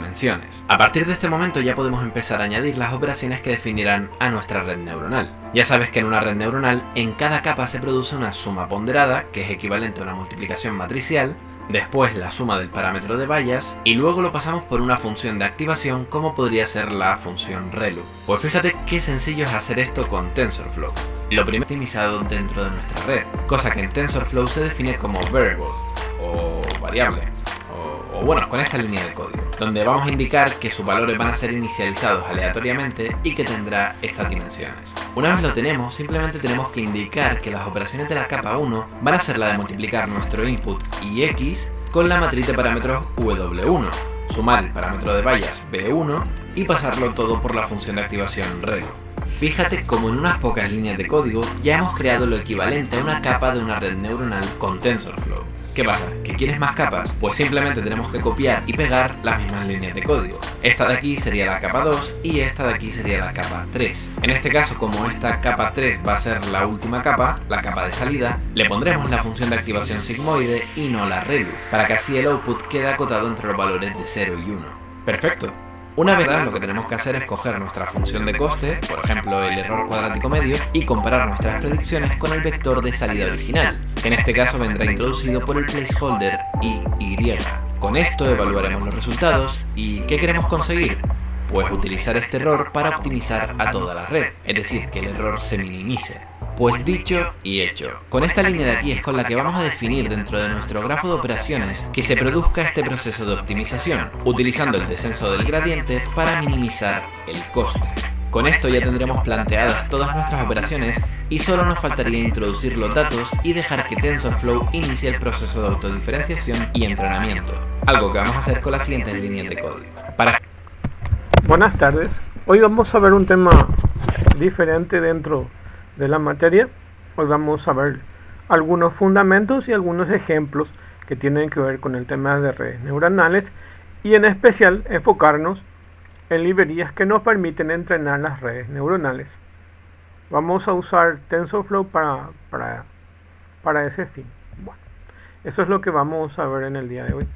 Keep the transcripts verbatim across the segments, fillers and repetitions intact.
dimensiones. A partir de este momento ya podemos empezar a añadir las operaciones que definirán a nuestra red neuronal. Ya sabes que en una red neuronal, en cada capa se produce una suma ponderada, que es equivalente a una multiplicación matricial, después la suma del parámetro de Bayes, y luego lo pasamos por una función de activación como podría ser la función ReLU. Pues fíjate qué sencillo es hacer esto con TensorFlow. Lo primero optimizado dentro de nuestra red, cosa que en TensorFlow se define como variable, o variable, o, o bueno, con esta línea de código, donde vamos a indicar que sus valores van a ser inicializados aleatoriamente y que tendrá estas dimensiones. Una vez lo tenemos, simplemente tenemos que indicar que las operaciones de la capa uno van a ser la de multiplicar nuestro input y x con la matriz de parámetros W uno, sumar el parámetro de Bayes B uno y pasarlo todo por la función de activación ReLU. Fíjate como en unas pocas líneas de código ya hemos creado lo equivalente a una capa de una red neuronal con TensorFlow. ¿Qué pasa? ¿Que quieres más capas? Pues simplemente tenemos que copiar y pegar las mismas líneas de código. Esta de aquí sería la capa dos y esta de aquí sería la capa tres. En este caso, como esta capa tres va a ser la última capa, la capa de salida, le pondremos la función de activación sigmoide y no la ReLU, para que así el output quede acotado entre los valores de cero y uno. ¡Perfecto! Una vez lo que tenemos que hacer es coger nuestra función de coste, por ejemplo el error cuadrático medio, y comparar nuestras predicciones con el vector de salida original, que en este caso vendrá introducido por el placeholder I Y. Con esto evaluaremos los resultados y ¿qué queremos conseguir? Pues utilizar este error para optimizar a toda la red, es decir, que el error se minimice. Pues dicho y hecho, con esta línea de aquí es con la que vamos a definir dentro de nuestro grafo de operaciones que se produzca este proceso de optimización, utilizando el descenso del gradiente para minimizar el coste. Con esto ya tendremos planteadas todas nuestras operaciones y solo nos faltaría introducir los datos y dejar que TensorFlow inicie el proceso de autodiferenciación y entrenamiento, algo que vamos a hacer con las siguientes líneas de código. Para... Buenas tardes, hoy vamos a ver un tema diferente dentro de la materia. Hoy vamos a ver algunos fundamentos y algunos ejemplos que tienen que ver con el tema de redes neuronales y en especial enfocarnos en librerías que nos permiten entrenar las redes neuronales. Vamos a usar TensorFlow para, para, para ese fin. Bueno, eso es lo que vamos a ver en el día de hoy.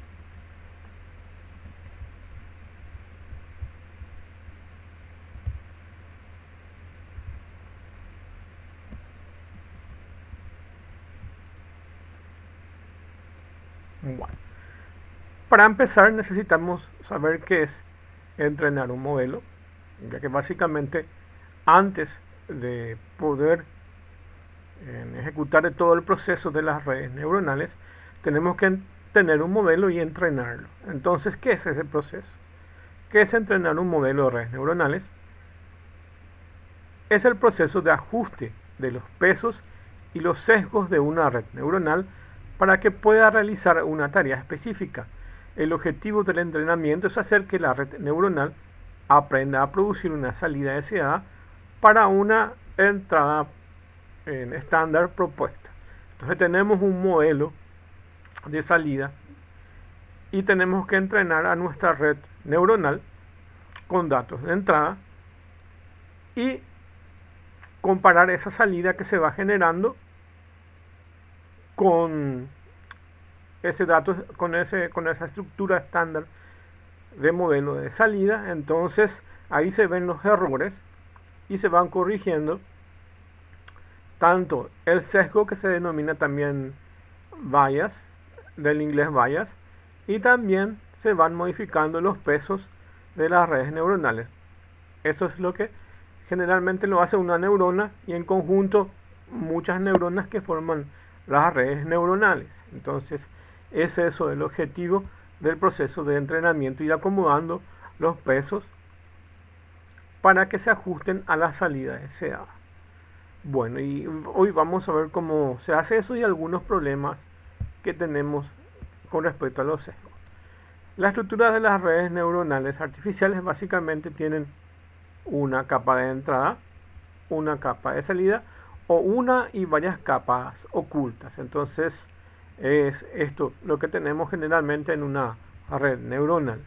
Bueno, para empezar necesitamos saber qué es entrenar un modelo, ya que básicamente antes de poder eh, ejecutar todo el proceso de las redes neuronales tenemos que tener un modelo y entrenarlo. Entonces, ¿qué es ese proceso? ¿Qué es entrenar un modelo de redes neuronales? Es el proceso de ajuste de los pesos y los sesgos de una red neuronal para que pueda realizar una tarea específica. El objetivo del entrenamiento es hacer que la red neuronal aprenda a producir una salida deseada para una entrada en estándar propuesta. Entonces tenemos un modelo de salida y tenemos que entrenar a nuestra red neuronal con datos de entrada y comparar esa salida que se va generando con ese dato, con, ese, con esa estructura estándar de modelo de salida. Entonces ahí se ven los errores y se van corrigiendo tanto el sesgo, que se denomina también bias, del inglés bias, y también se van modificando los pesos de las redes neuronales. Eso es lo que generalmente lo hace una neurona y en conjunto muchas neuronas que forman las redes neuronales. Entonces es eso el objetivo del proceso de entrenamiento, ir acomodando los pesos para que se ajusten a la salida deseada. Bueno, y hoy vamos a ver cómo se hace eso y algunos problemas que tenemos con respecto a los sesgos. La estructura de las redes neuronales artificiales básicamente tienen una capa de entrada, una capa de salida o una y varias capas ocultas. Entonces es esto lo que tenemos generalmente en una red neuronal.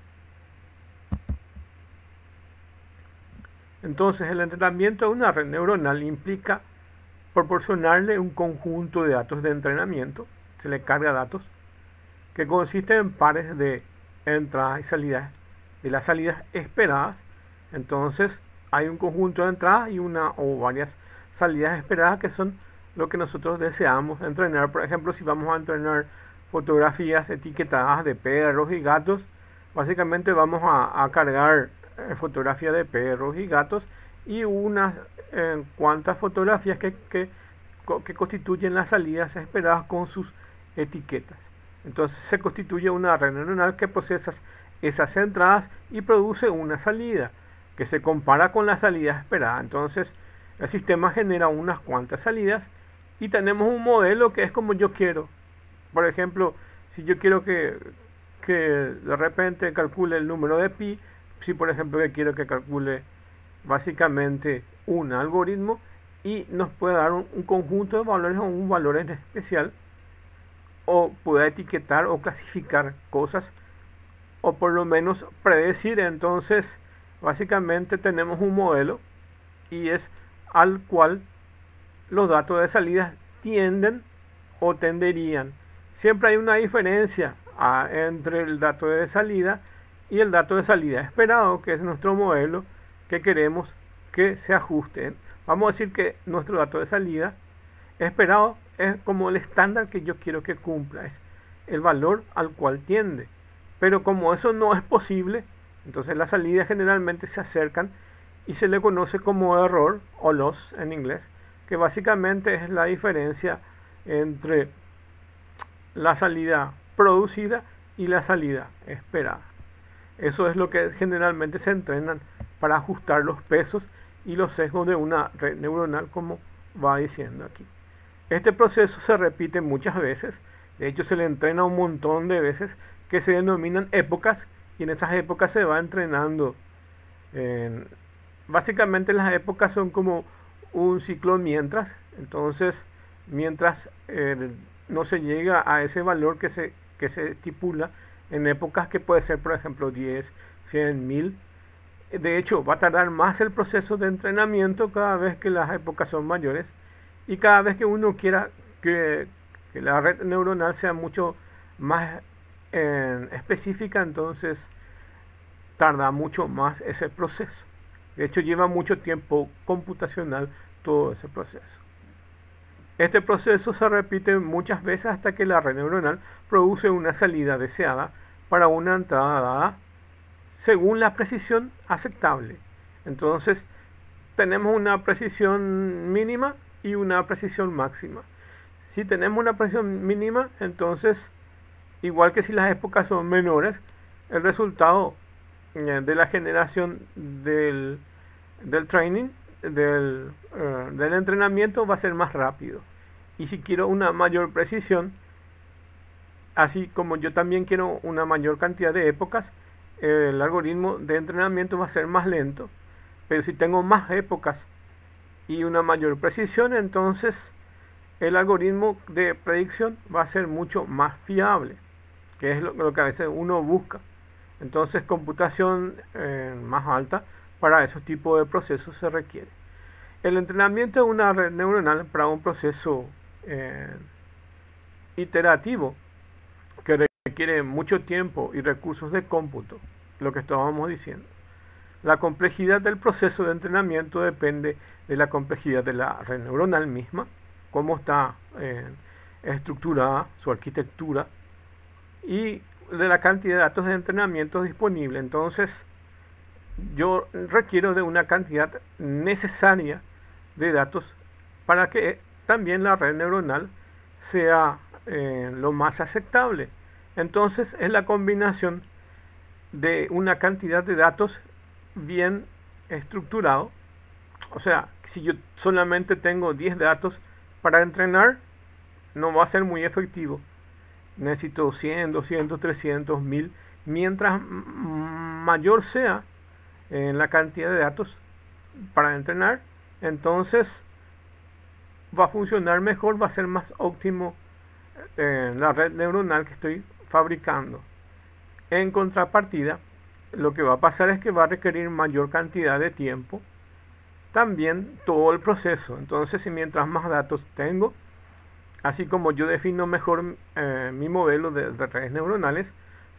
Entonces el entrenamiento de una red neuronal implica proporcionarle un conjunto de datos de entrenamiento, se le carga datos, que consiste en pares de entradas y salidas de las salidas esperadas. Entonces hay un conjunto de entradas y una o varias salidas esperadas que son lo que nosotros deseamos entrenar. Por ejemplo, si vamos a entrenar fotografías etiquetadas de perros y gatos, básicamente vamos a, a cargar eh, fotografías de perros y gatos y unas eh, cuantas fotografías que, que, que constituyen las salidas esperadas con sus etiquetas. Entonces se constituye una red neuronal que procesa esas entradas y produce una salida que se compara con la salida esperada. Entonces el sistema genera unas cuantas salidas y tenemos un modelo que es como yo quiero. Por ejemplo, si yo quiero que, que de repente calcule el número de pi, si por ejemplo que quiero que calcule básicamente un algoritmo y nos puede dar un, un conjunto de valores o un valor en especial, o pueda etiquetar o clasificar cosas, o por lo menos predecir. Entonces básicamente tenemos un modelo y es al cual los datos de salida tienden o tenderían. Siempre hay una diferencia ah, entre el dato de salida y el dato de salida esperado, que es nuestro modelo que queremos que se ajuste. Vamos a decir que nuestro dato de salida esperado es como el estándar que yo quiero que cumpla, es el valor al cual tiende. Pero como eso no es posible, entonces las salidas generalmente se acercan y se le conoce como error o loss en inglés, que básicamente es la diferencia entre la salida producida y la salida esperada. Eso es lo que generalmente se entrenan para ajustar los pesos y los sesgos de una red neuronal, como va diciendo aquí. Este proceso se repite muchas veces, de hecho se le entrena un montón de veces, que se denominan épocas, y en esas épocas se va entrenando. En, básicamente las épocas son como un ciclo mientras, entonces mientras eh, no se llega a ese valor que se, que se estipula en épocas que puede ser por ejemplo diez, cien, mil. De hecho va a tardar más el proceso de entrenamiento cada vez que las épocas son mayores, y cada vez que uno quiera que, que la red neuronal sea mucho más eh, específica, entonces tarda mucho más ese proceso. De hecho lleva mucho tiempo computacional todo ese proceso. Este proceso se repite muchas veces hasta que la red neuronal produce una salida deseada para una entrada dada según la precisión aceptable. Entonces tenemos una precisión mínima y una precisión máxima. Si tenemos una precisión mínima, entonces igual que si las épocas son menores, el resultado de la generación del, del training, del, uh, del entrenamiento va a ser más rápido. Y si quiero una mayor precisión, así como yo también quiero una mayor cantidad de épocas, el algoritmo de entrenamiento va a ser más lento. Pero si tengo más épocas y una mayor precisión, entonces el algoritmo de predicción va a ser mucho más fiable, que es lo, lo que a veces uno busca. Entonces computación eh, más alta para esos tipos de procesos se requiere. El entrenamiento de una red neuronal para un proceso eh, iterativo que requiere mucho tiempo y recursos de cómputo, lo que estábamos diciendo. La complejidad del proceso de entrenamiento depende de la complejidad de la red neuronal misma, cómo está eh, estructurada, su arquitectura, y de la cantidad de datos de entrenamiento disponible. Entonces yo requiero de una cantidad necesaria de datos para que también la red neuronal sea eh, lo más aceptable. Entonces es la combinación de una cantidad de datos bien estructurado. O sea, si yo solamente tengo diez datos para entrenar, no va a ser muy efectivo. Necesito cien, doscientos, trescientos, mil. Mientras mayor sea en la cantidad de datos para entrenar, entonces va a funcionar mejor, va a ser más óptimo eh, la red neuronal que estoy fabricando. En contrapartida, lo que va a pasar es que va a requerir mayor cantidad de tiempo, también todo el proceso. Entonces, si mientras más datos tengo, así como yo defino mejor eh, mi modelo de, de redes neuronales,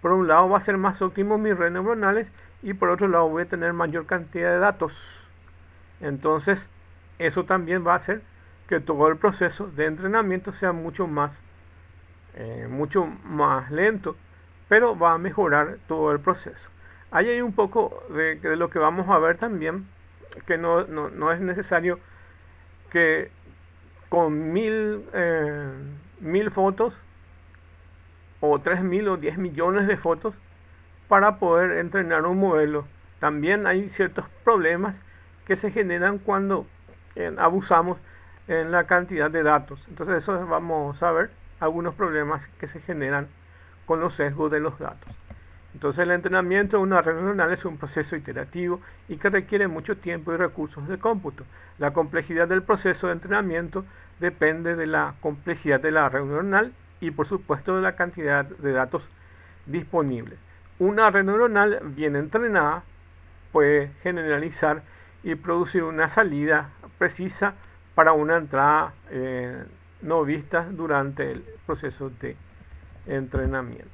por un lado va a ser más óptimo mis redes neuronales y por otro lado voy a tener mayor cantidad de datos. Entonces eso también va a hacer que todo el proceso de entrenamiento sea mucho más eh, mucho más lento, pero va a mejorar todo el proceso. Ahí hay un poco de, de lo que vamos a ver también, que no, no, no es necesario que con mil, eh, mil fotos o tres mil o diez millones de fotos para poder entrenar un modelo. También hay ciertos problemas que se generan cuando eh, abusamos en la cantidad de datos. Entonces eso vamos a ver algunos problemas que se generan con los sesgos de los datos. Entonces el entrenamiento de una red neuronal es un proceso iterativo y que requiere mucho tiempo y recursos de cómputo. La complejidad del proceso de entrenamiento depende de la complejidad de la red neuronal y por supuesto de la cantidad de datos disponibles. Una red neuronal bien entrenada puede generalizar y producir una salida precisa para una entrada eh, no vista durante el proceso de entrenamiento.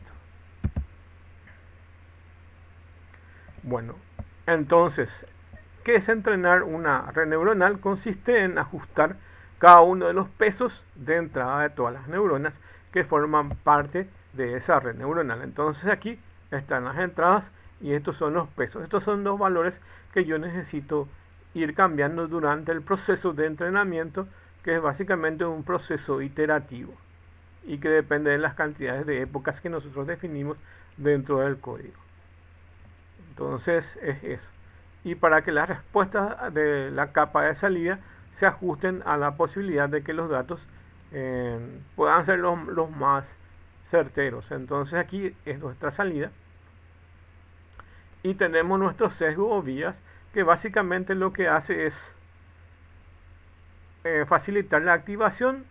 Bueno, entonces, ¿qué es entrenar una red neuronal? Consiste en ajustar cada uno de los pesos de entrada de todas las neuronas que forman parte de esa red neuronal. Entonces aquí están las entradas y estos son los pesos. Estos son los valores que yo necesito ir cambiando durante el proceso de entrenamiento, que es básicamente un proceso iterativo y que depende de las cantidades de épocas que nosotros definimos dentro del código. Entonces es eso. Y para que las respuestas de la capa de salida se ajusten a la posibilidad de que los datos eh, puedan ser los, los más certeros. Entonces aquí es nuestra salida. Y tenemos nuestro sesgo o vías, que básicamente lo que hace es eh, facilitar la activación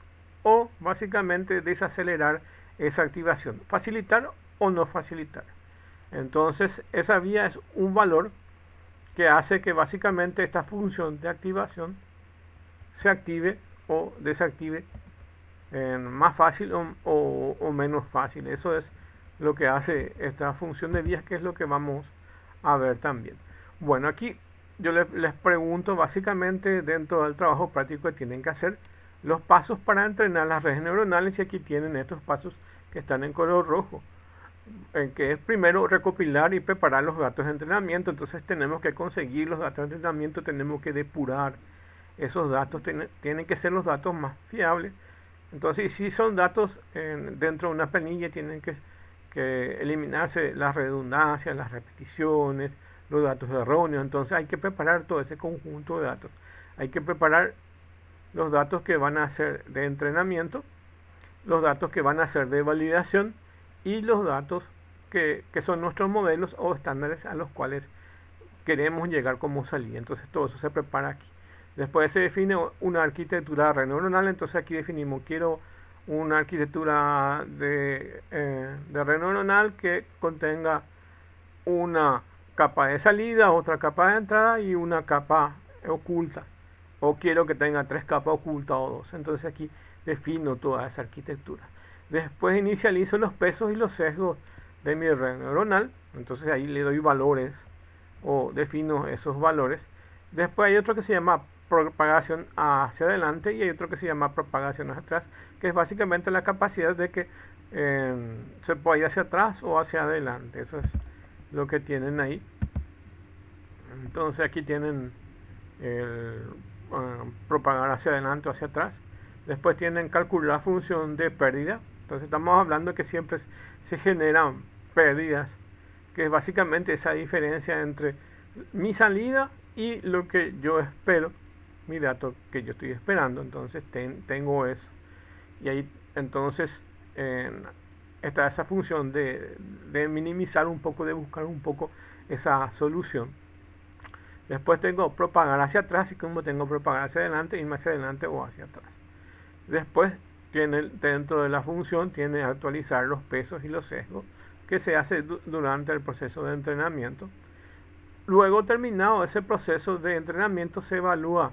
o básicamente desacelerar esa activación. Facilitar o no facilitar. Entonces esa vía es un valor que hace que básicamente esta función de activación se active o desactive eh, más fácil o, o, o menos fácil. Eso es lo que hace esta función de vías, que es lo que vamos a ver también. Bueno, aquí yo les, les pregunto básicamente dentro del trabajo práctico que tienen que hacer los pasos para entrenar las redes neuronales, y aquí tienen estos pasos que están en color rojo, en que es primero recopilar y preparar los datos de entrenamiento. Entonces tenemos que conseguir los datos de entrenamiento, tenemos que depurar esos datos, ten, tienen que ser los datos más fiables. Entonces si son datos eh, dentro de una planilla, tienen que, que eliminarse las redundancias, las repeticiones, los datos erróneos. Entonces hay que preparar todo ese conjunto de datos. Hay que preparar los datos que van a ser de entrenamiento, los datos que van a ser de validación y los datos que, que son nuestros modelos o estándares a los cuales queremos llegar como salida. Entonces todo eso se prepara aquí. Después se define una arquitectura de red neuronal. Entonces aquí definimos, quiero una arquitectura de, eh, de red neuronal que contenga una capa de salida, otra capa de entrada y una capa oculta. O quiero que tenga tres capas ocultas o dos. Entonces aquí defino toda esa arquitectura. Después inicializo los pesos y los sesgos de mi red neuronal. Entonces ahí le doy valores o defino esos valores. Después hay otro que se llama propagación hacia adelante y hay otro que se llama propagación hacia atrás, que es básicamente la capacidad de que eh, se pueda ir hacia atrás o hacia adelante. Eso es lo que tienen ahí. Entonces aquí tienen el uh, propagar hacia adelante o hacia atrás. Después tienen calcular la función de pérdida. Entonces estamos hablando de que siempre se generan pérdidas, que es básicamente esa diferencia entre mi salida y lo que yo espero, mi dato que yo estoy esperando. Entonces ten, tengo eso. Y ahí entonces eh, está esa función de, de minimizar un poco, de buscar un poco esa solución. Después tengo propagar hacia atrás, y como tengo propagar hacia adelante, irme hacia adelante o hacia atrás. Después tiene dentro de la función tiene actualizar los pesos y los sesgos, que se hace du durante el proceso de entrenamiento. Luego, terminado ese proceso de entrenamiento, se evalúa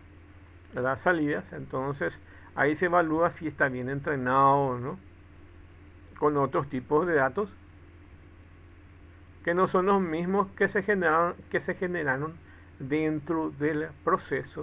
las salidas. Entonces ahí se evalúa si está bien entrenado o no con otros tipos de datos. que no son los mismos que se generaron, que se generaron dentro del proceso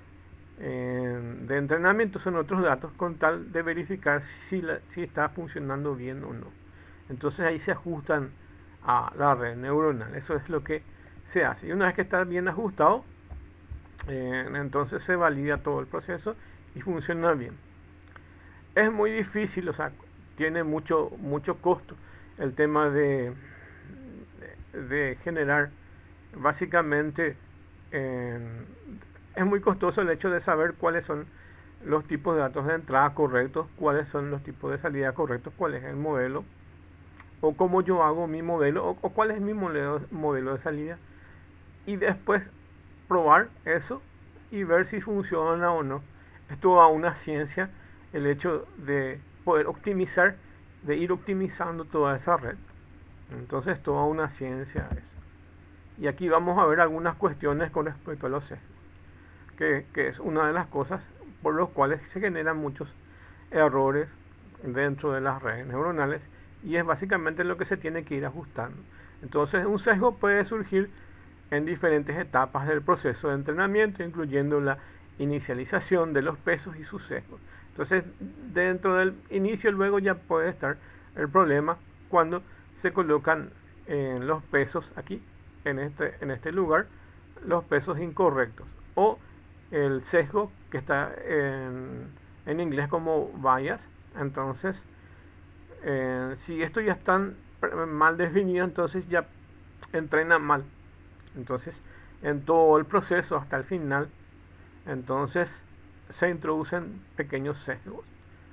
eh, de entrenamiento. Son otros datos con tal de verificar si, la, si está funcionando bien o no. Entonces ahí se ajustan a la red neuronal. Eso es lo que se hace. Y una vez que está bien ajustado, eh, entonces se valida todo el proceso y funciona bien. Es muy difícil, o sea, tiene mucho, mucho costo el tema de, de, de generar básicamente eh, es muy costoso el hecho de saber cuáles son los tipos de datos de entrada correctos, cuáles son los tipos de salida correctos, cuál es el modelo, o cómo yo hago mi modelo, o, o cuál es mi modelo, modelo de salida, y después probar eso y ver si funciona o no. Es toda una ciencia el hecho de poder optimizar, de ir optimizando toda esa red. Entonces toda una ciencia eso. Y aquí vamos a ver algunas cuestiones con respecto a los sesgos, que, que es una de las cosas por las cuales se generan muchos errores dentro de las redes neuronales, y es básicamente lo que se tiene que ir ajustando. Entonces un sesgo puede surgir en diferentes etapas del proceso de entrenamiento, incluyendo la inicialización de los pesos y sus sesgos. Entonces dentro del inicio luego ya puede estar el problema cuando se colocan eh, los pesos aquí en este, en este lugar, los pesos incorrectos, o el sesgo que está en, en inglés como bias. Entonces eh, si esto ya está mal definido, entonces ya entrena mal. Entonces en todo el proceso hasta el final, entonces se introducen pequeños sesgos,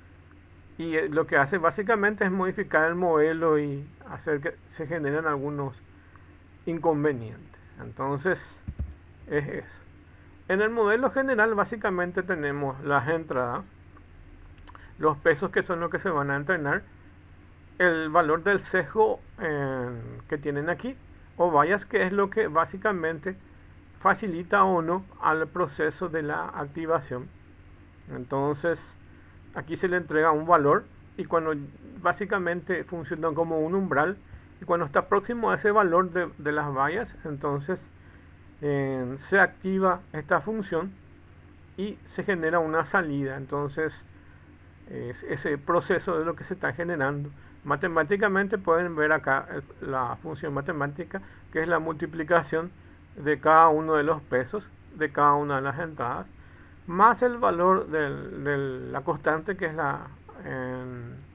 y lo que hace básicamente es modificar el modelo y hacer que se generen algunos inconvenientes. Entonces es eso. En el modelo general básicamente tenemos las entradas, los pesos que son los que se van a entrenar, el valor del sesgo eh, que tienen aquí, o bias, que es lo que básicamente facilita o no al proceso de la activación. Entonces aquí se le entrega un valor, y cuando básicamente funcionan como un umbral, y cuando está próximo a ese valor de, de las vallas, entonces eh, se activa esta función y se genera una salida. Entonces es ese proceso de lo que se está generando. Matemáticamente pueden ver acá la función matemática, que es la multiplicación de cada uno de los pesos de cada una de las entradas, más el valor del, de la constante, que es la eh,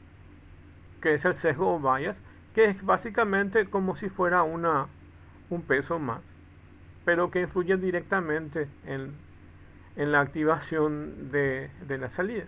que es el sesgo o bias, que es básicamente como si fuera una un peso más, pero que influye directamente en, en la activación de, de la salida.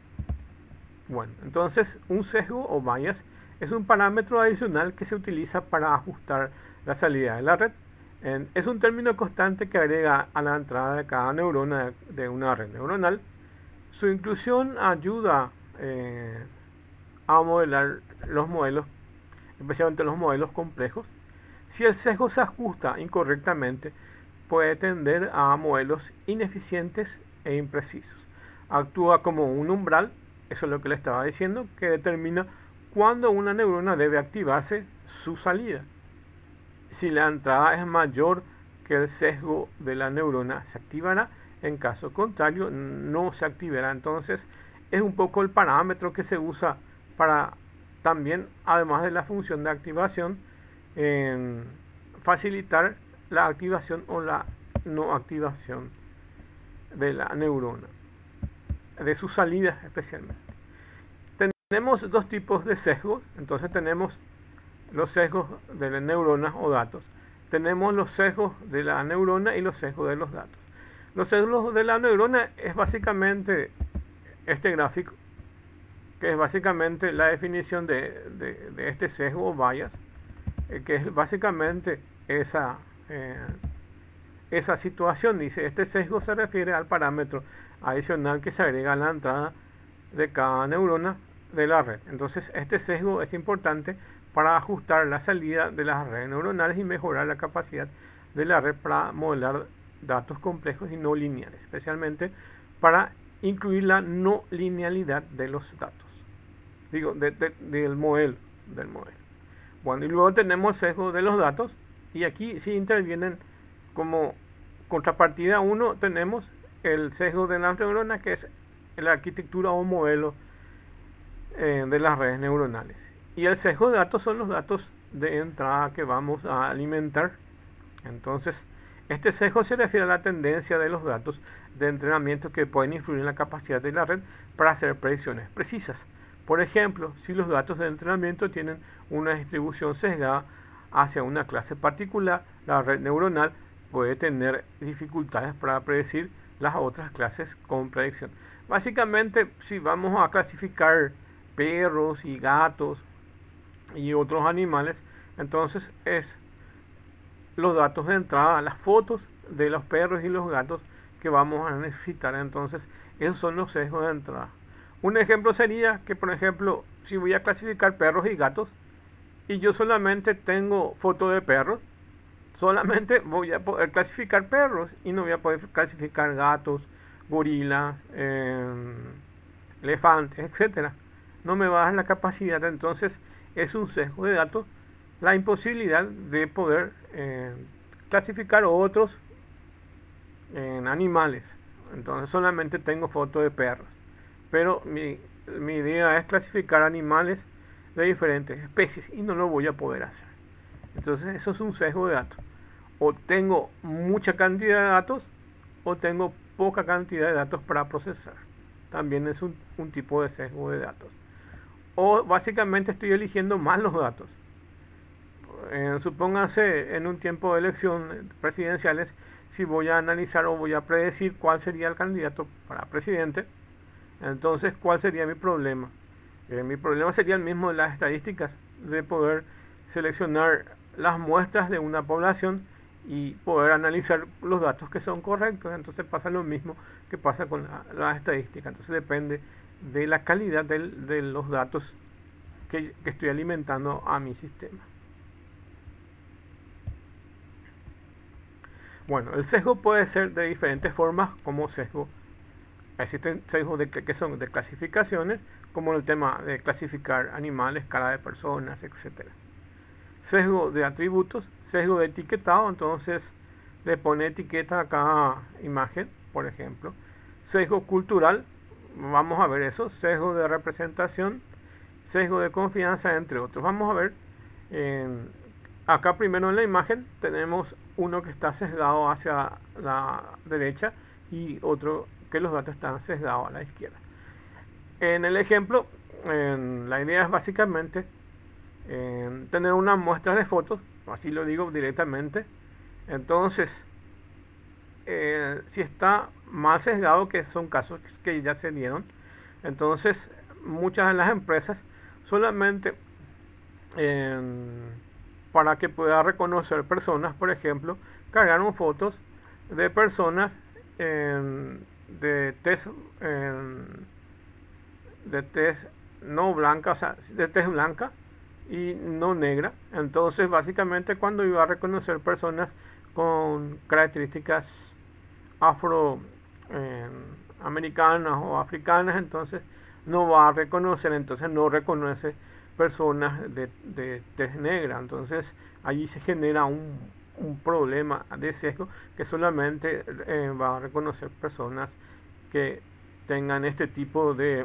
Bueno, entonces un sesgo o bias es un parámetro adicional que se utiliza para ajustar la salida de la red. En, es un término constante que agrega a la entrada de cada neurona de, de una red neuronal. Su inclusión ayuda eh, a modelar los modelos, especialmente los modelos complejos. Si el sesgo se ajusta incorrectamente, puede tender a modelos ineficientes e imprecisos. Actúa como un umbral, eso es lo que le estaba diciendo, que determina cuándo una neurona debe activarse su salida. Si la entrada es mayor que el sesgo de la neurona, se activará; en caso contrario, no se activará. Entonces es un poco el parámetro que se usa para también, además de la función de activación, eh, facilitar la activación o la no activación de la neurona, de sus salidas especialmente. Tenemos dos tipos de sesgos. Entonces tenemos los sesgos de las neuronas o datos. Tenemos los sesgos de la neurona y los sesgos de los datos. Los sesgos de la neurona es básicamente este gráfico, que es básicamente la definición de, de, de este sesgo o bias, eh, que es básicamente esa, eh, esa situación. Dice, este sesgo se refiere al parámetro adicional que se agrega a la entrada de cada neurona de la red. Entonces este sesgo es importante para ajustar la salida de las redes neuronales y mejorar la capacidad de la red para modelar datos complejos y no lineales, especialmente para incluir la no linealidad de los datos, digo, de, de, del modelo, del modelo. Bueno, y luego tenemos el sesgo de los datos, y aquí sí intervienen como contrapartida uno, tenemos el sesgo de las neuronas, que es la arquitectura o modelo eh, de las redes neuronales. Y el sesgo de datos son los datos de entrada que vamos a alimentar. Entonces, este sesgo se refiere a la tendencia de los datos de entrenamiento que pueden influir en la capacidad de la red para hacer predicciones precisas. Por ejemplo, si los datos de entrenamiento tienen una distribución sesgada hacia una clase particular, la red neuronal puede tener dificultades para predecir las otras clases con predicción. Básicamente, si vamos a clasificar perros y gatos y otros animales, entonces es los datos de entrada, las fotos de los perros y los gatos que vamos a necesitar. Entonces, esos son los sesgos de entrada. Un ejemplo sería que, por ejemplo, si voy a clasificar perros y gatos y yo solamente tengo fotos de perros, solamente voy a poder clasificar perros y no voy a poder clasificar gatos, gorilas, eh, elefantes, etcétera. No me va a dar la capacidad. Entonces es un sesgo de datos la imposibilidad de poder eh, clasificar otros en animales. Entonces solamente tengo fotos de perros, pero mi, mi idea es clasificar animales de diferentes especies y no lo voy a poder hacer. Entonces eso es un sesgo de datos. O tengo mucha cantidad de datos o tengo poca cantidad de datos para procesar. También es un, un tipo de sesgo de datos. O básicamente estoy eligiendo mal los datos. Eh, supóngase en un tiempo de elecciones presidenciales, si voy a analizar o voy a predecir cuál sería el candidato para presidente, entonces ¿cuál sería mi problema? Eh, mi problema sería el mismo de las estadísticas, de poder seleccionar las muestras de una población y poder analizar los datos que son correctos. Entonces pasa lo mismo que pasa con la, la estadística. Entonces depende de la calidad del, de los datos que, que estoy alimentando a mi sistema. Bueno, el sesgo puede ser de diferentes formas, como sesgo. Existen sesgos de, que son de clasificaciones, como el tema de clasificar animales, cara de personas, etcétera. Sesgo de atributos, sesgo de etiquetado, entonces le pone etiqueta a cada imagen, por ejemplo. Sesgo cultural, vamos a ver eso. Sesgo de representación, sesgo de confianza, entre otros. Vamos a ver, en, acá primero en la imagen tenemos uno que está sesgado hacia la derecha y otro que los datos están sesgados a la izquierda. En el ejemplo, en, la idea es básicamente en tener una muestra de fotos, así lo digo directamente. Entonces, eh, si está mal sesgado, que son casos que ya se dieron, entonces muchas de las empresas solamente eh, para que pueda reconocer personas, por ejemplo, cargaron fotos de personas eh, de tez eh, de tez no blanca, o sea, de tez blanca y no negra. Entonces básicamente cuando iba a reconocer personas con características afroamericanas eh, o africanas, entonces no va a reconocer, entonces no reconoce personas de, de tez negra. Entonces allí se genera un, un problema de sesgo, que solamente eh, va a reconocer personas que tengan este tipo de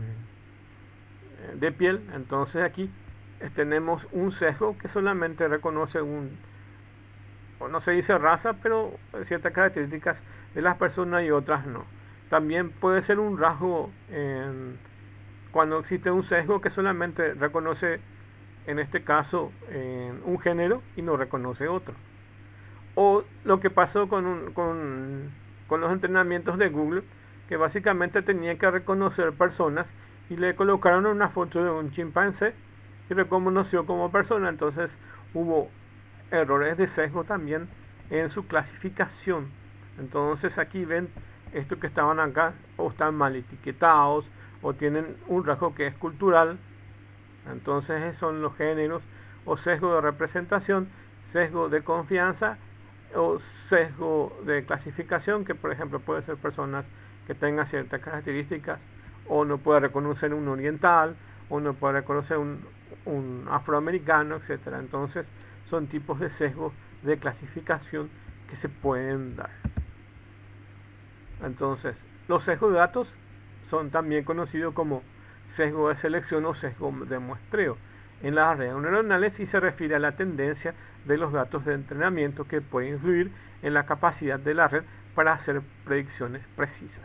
de piel. Entonces aquí tenemos un sesgo que solamente reconoce un, no se dice raza, pero ciertas características de las personas y otras no. También puede ser un rasgo en, cuando existe un sesgo que solamente reconoce, en este caso, en un género y no reconoce otro. O lo que pasó con, un, con, con los entrenamientos de Google, que básicamente tenía que reconocer personas y le colocaron una foto de un chimpancé y reconoció como persona. Entonces hubo errores de sesgo también en su clasificación. Entonces aquí ven estos que estaban acá o están mal etiquetados o tienen un rasgo que es cultural. Entonces son los géneros, o sesgo de representación, sesgo de confianza o sesgo de clasificación, que por ejemplo puede ser personas que tengan ciertas características, o no puede reconocer un oriental, o no puede reconocer un, un afroamericano, etcétera. Entonces son tipos de sesgos de clasificación que se pueden dar. Entonces, los sesgos de datos son también conocidos como sesgo de selección o sesgo de muestreo en las redes neuronales, y se refiere a la tendencia de los datos de entrenamiento que puede influir en la capacidad de la red para hacer predicciones precisas.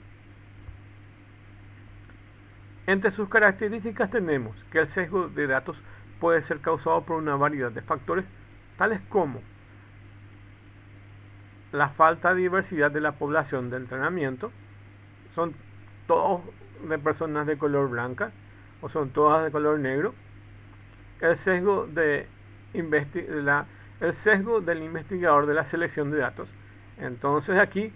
Entre sus características tenemos que el sesgo de datos puede ser causado por una variedad de factores, tales como la falta de diversidad de la población de entrenamiento, son todos de personas de color blanca o son todas de color negro, el sesgo, de la, el sesgo del investigador de la selección de datos. Entonces aquí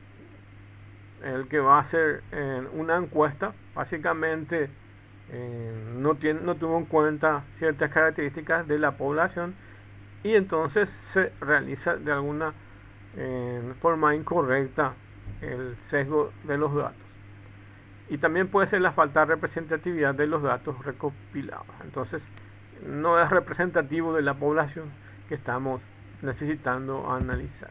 el que va a hacer eh, una encuesta básicamente eh, no, tiene, no tuvo en cuenta ciertas características de la población, y entonces se realiza de alguna eh, forma incorrecta el sesgo de los datos. Y también puede ser la falta de representatividad de los datos recopilados. Entonces no es representativo de la población que estamos necesitando analizar.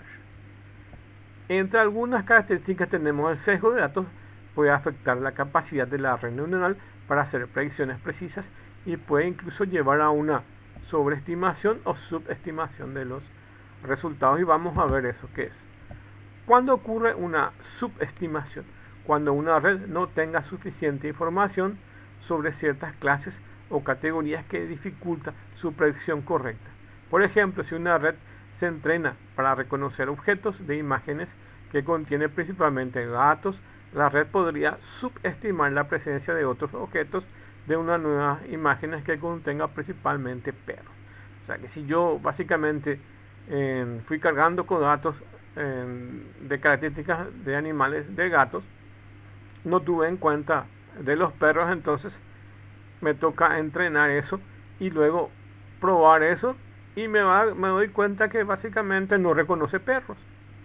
Entre algunas características tenemos el sesgo de datos puede afectar la capacidad de la red neuronal para hacer predicciones precisas y puede incluso llevar a una sobreestimación o subestimación de los resultados, y vamos a ver eso qué es. ¿Cuándo ocurre una subestimación? Cuando una red no tenga suficiente información sobre ciertas clases o categorías que dificulta su predicción correcta. Por ejemplo, si una red se entrena para reconocer objetos de imágenes que contienen principalmente gatos, la red podría subestimar la presencia de otros objetos de una nueva imágenes que contenga principalmente perros. O sea que si yo básicamente eh, fui cargando con datos eh, de características de animales, de gatos, no tuve en cuenta de los perros, entonces me toca entrenar eso y luego probar eso, y me, va, me doy cuenta que básicamente no reconoce perros,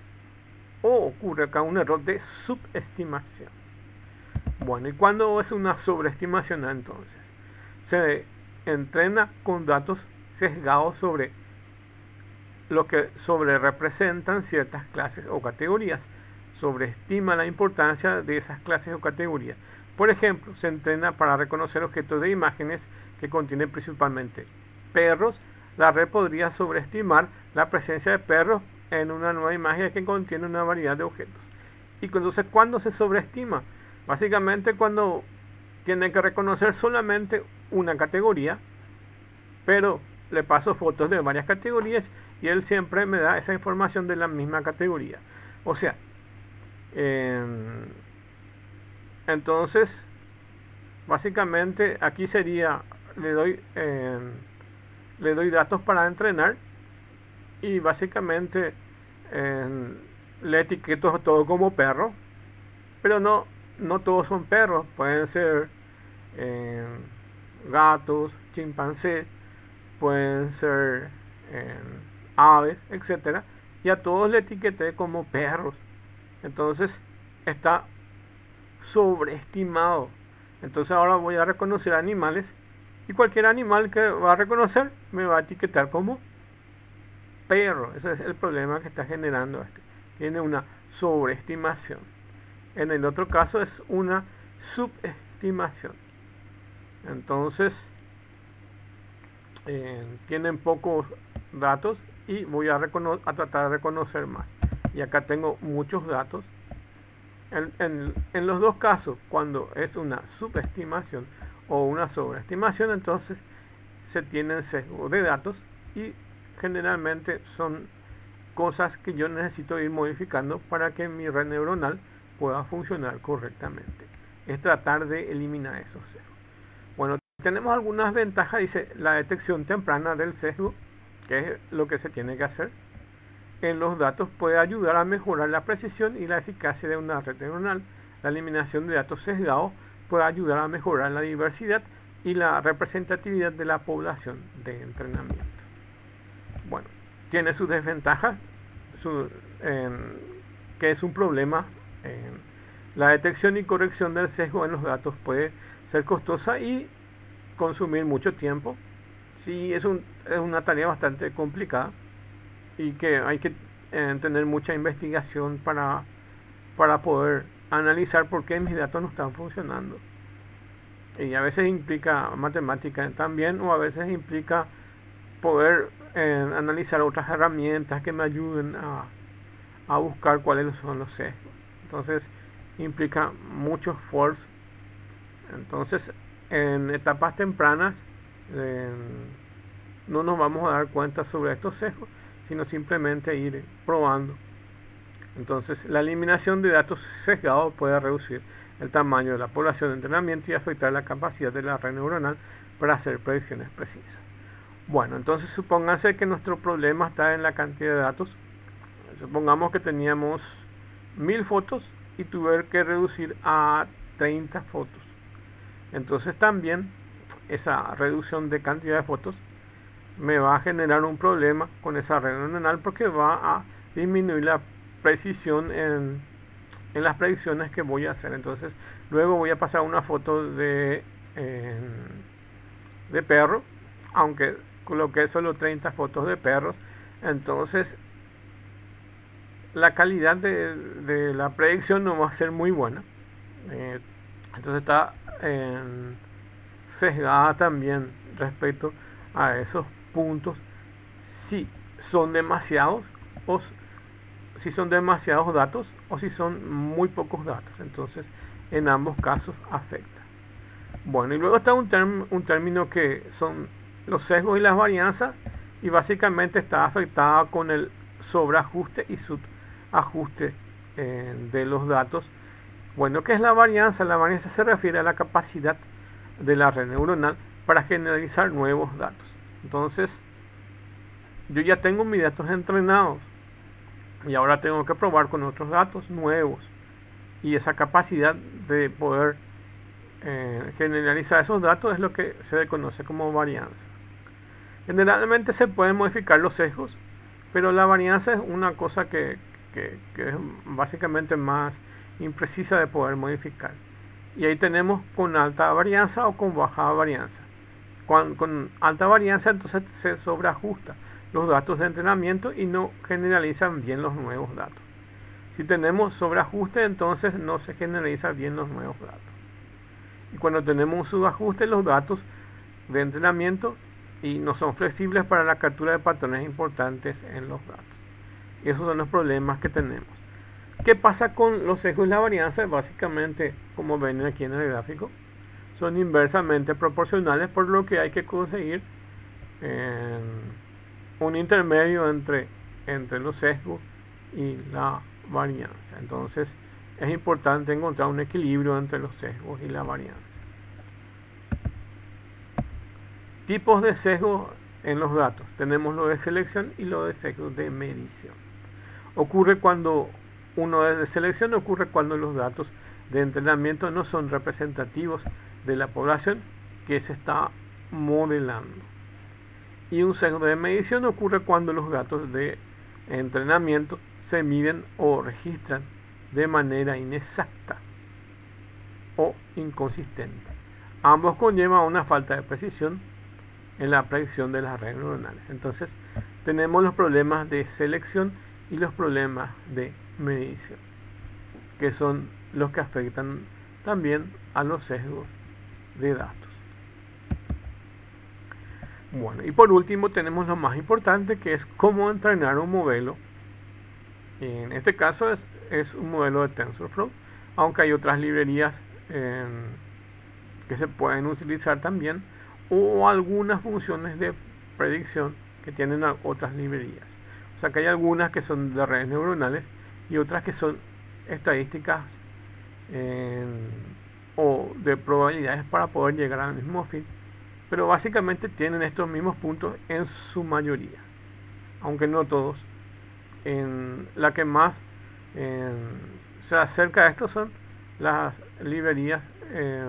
o ocurre acá un error de subestimación. Bueno, ¿y cuándo es una sobreestimación? Entonces se entrena con datos sesgados sobre lo que sobre representan ciertas clases o categorías, sobreestima la importancia de esas clases o categorías. Por ejemplo, se entrena para reconocer objetos de imágenes que contienen principalmente perros. La red podría sobreestimar la presencia de perros en una nueva imagen que contiene una variedad de objetos. Y entonces, ¿cuándo se sobreestima? Básicamente cuando tiene que reconocer solamente una categoría, pero le paso fotos de varias categorías y él siempre me da esa información de la misma categoría. O sea, eh, entonces básicamente aquí sería, le doy eh, le doy datos para entrenar y básicamente eh, le etiqueto todo como perro, pero no, no todos son perros, pueden ser eh, gatos, chimpancés, pueden ser eh, aves, etcétera, y a todos le etiqueté como perros. Entonces está sobreestimado. Entonces ahora voy a reconocer animales, y cualquier animal que va a reconocer me va a etiquetar como perro. Ese es el problema que está generando este. Tiene una sobreestimación. En el otro caso es una subestimación. Entonces eh, tienen pocos datos y voy a, a tratar de reconocer más. Y acá tengo muchos datos. En, en, en los dos casos, cuando es una subestimación o una sobreestimación, entonces se tienen sesgo de datos, y generalmente son cosas que yo necesito ir modificando para que mi red neuronal pueda funcionar correctamente. Es tratar de eliminar esos sesgos. Bueno, tenemos algunas ventajas. Dice la detección temprana del sesgo, que es lo que se tiene que hacer en los datos, puede ayudar a mejorar la precisión y la eficacia de una red neuronal. La eliminación de datos sesgados puede ayudar a mejorar la diversidad y la representatividad de la población de entrenamiento. Bueno, tiene sus desventajas, su, eh, que es un problema. Eh, la detección y corrección del sesgo en los datos puede ser costosa y consumir mucho tiempo. Sí, es, un, es una tarea bastante complicada y que hay que eh, tener mucha investigación para, para poder analizar por qué mis datos no están funcionando. Y a veces implica matemática también, o a veces implica poder eh, analizar otras herramientas que me ayuden a, a buscar cuáles son los sesgos. Entonces implica mucho esfuerzo. Entonces en etapas tempranas eh, no nos vamos a dar cuenta sobre estos sesgos, sino simplemente ir probando. Entonces la eliminación de datos sesgados puede reducir el tamaño de la población de entrenamiento y afectar la capacidad de la red neuronal para hacer predicciones precisas. Bueno, entonces supónganse que nuestro problema está en la cantidad de datos. Supongamos que teníamos mil fotos y tuve que reducir a treinta fotos. Entonces también esa reducción de cantidad de fotos me va a generar un problema con esa red neuronal porque va a disminuir la precisión en, en las predicciones que voy a hacer. Entonces luego voy a pasar una foto de, eh, de perro, aunque coloqué solo treinta fotos de perros. Entonces la calidad de, de la predicción no va a ser muy buena. Eh, entonces está eh, sesgada también respecto a esos puntos, si son demasiados o si son demasiados datos o si son muy pocos datos. Entonces en ambos casos afecta. Bueno, y luego está un, term, un término que son los sesgos y las varianzas, y básicamente está afectada con el sobreajuste y subajuste eh, de los datos. Bueno, ¿qué es la varianza? La varianza se refiere a la capacidad de la red neuronal para generalizar nuevos datos. Entonces, yo ya tengo mis datos entrenados y ahora tengo que probar con otros datos nuevos, y esa capacidad de poder eh, generalizar esos datos es lo que se conoce como varianza. Generalmente se pueden modificar los sesgos, pero la varianza es una cosa que, que, que es básicamente más imprecisa de poder modificar. Y ahí tenemos con alta varianza o con baja varianza. Con, con alta varianza entonces se sobreajusta los datos de entrenamiento y no generalizan bien los nuevos datos. Si tenemos sobreajuste, entonces no se generalizan bien los nuevos datos. Y cuando tenemos un subajuste, los datos de entrenamiento y no son flexibles para la captura de patrones importantes en los datos. Y esos son los problemas que tenemos. ¿Qué pasa con los sesgos y la varianza? Básicamente, como ven aquí en el gráfico, son inversamente proporcionales, por lo que hay que conseguir eh, un intermedio entre, entre los sesgos y la varianza. Entonces es importante encontrar un equilibrio entre los sesgos y la varianza. Tipos de sesgos en los datos. Tenemos lo de selección y lo de sesgos de medición. Ocurre cuando uno es de selección, ocurre cuando los datos de entrenamiento no son representativos de la población que se está modelando. Y un sesgo de medición ocurre cuando los datos de entrenamiento se miden o registran de manera inexacta o inconsistente. Ambos conllevan una falta de precisión en la predicción de las redes neuronales. Entonces tenemos los problemas de selección y los problemas de medición, que son los que afectan también a los sesgos de datos. Bueno, y por último tenemos lo más importante, que es cómo entrenar un modelo. En este caso es, es un modelo de TensorFlow, aunque hay otras librerías eh, que se pueden utilizar también, o algunas funciones de predicción que tienen otras librerías. O sea que hay algunas que son de redes neuronales y otras que son estadísticas eh, o de probabilidades para poder llegar al mismo fin, pero básicamente tienen estos mismos puntos en su mayoría, aunque no todos. En la que más eh, se acerca a esto son las librerías eh,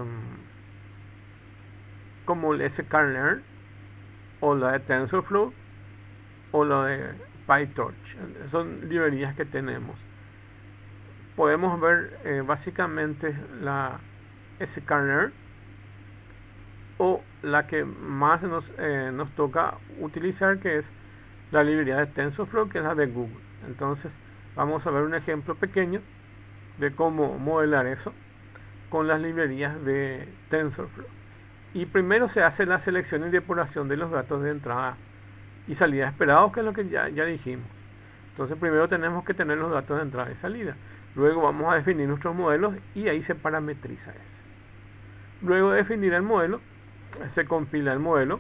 como el sklearn o la de TensorFlow o la de PyTorch. Son librerías que tenemos. Podemos ver eh, básicamente la sklearn o la que más nos, eh, nos toca utilizar, que es la librería de TensorFlow, que es la de Google. Entonces vamos a ver un ejemplo pequeño de cómo modelar eso con las librerías de TensorFlow. Y primero se hace la selección y depuración de los datos de entrada y salida esperados, que es lo que ya, ya dijimos. Entonces primero tenemos que tener los datos de entrada y salida. Luego vamos a definir nuestros modelos y ahí se parametriza eso. Luego de definir el modelo, se compila el modelo.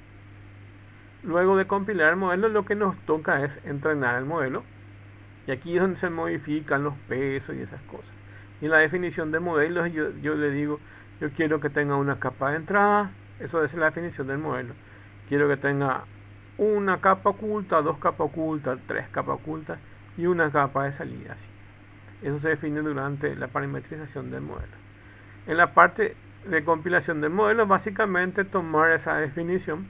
Luego de compilar el modelo, lo que nos toca es entrenar el modelo. Y aquí es donde se modifican los pesos y esas cosas. Y en la definición de modelos, yo, yo le digo, yo quiero que tenga una capa de entrada. Eso es la definición del modelo. Quiero que tenga una capa oculta, dos capas ocultas, tres capas ocultas y una capa de salida. Así. Eso se define durante la parametrización del modelo. En la parte de compilación del modelo, básicamente tomar esa definición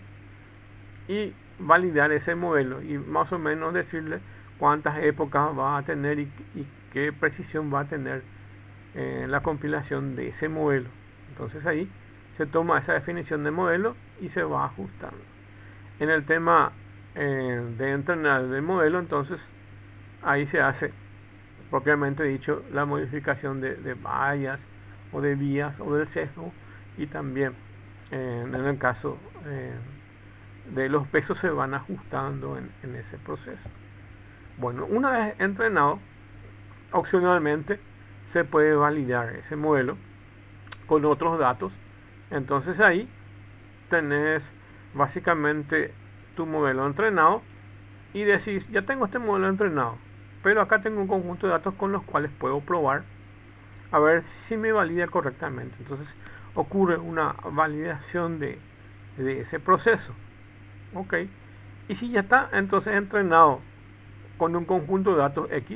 y validar ese modelo y más o menos decirle cuántas épocas va a tener y, y qué precisión va a tener eh, la compilación de ese modelo. Entonces ahí se toma esa definición de modelo y se va ajustando. En el tema eh, de entrenar del modelo, entonces ahí se hace propiamente dicho la modificación de, de vallas o de vías o del sesgo, y también eh, en el caso eh, de los pesos se van ajustando en, en ese proceso. Bueno, una vez entrenado, opcionalmente se puede validar ese modelo con otros datos. Entonces ahí tenés básicamente tu modelo entrenado y decís, ya tengo este modelo entrenado, pero acá tengo un conjunto de datos con los cuales puedo probar a ver si me valida correctamente. Entonces ocurre una validación de, de ese proceso. Ok, y si ya está entonces entrenado con un conjunto de datos X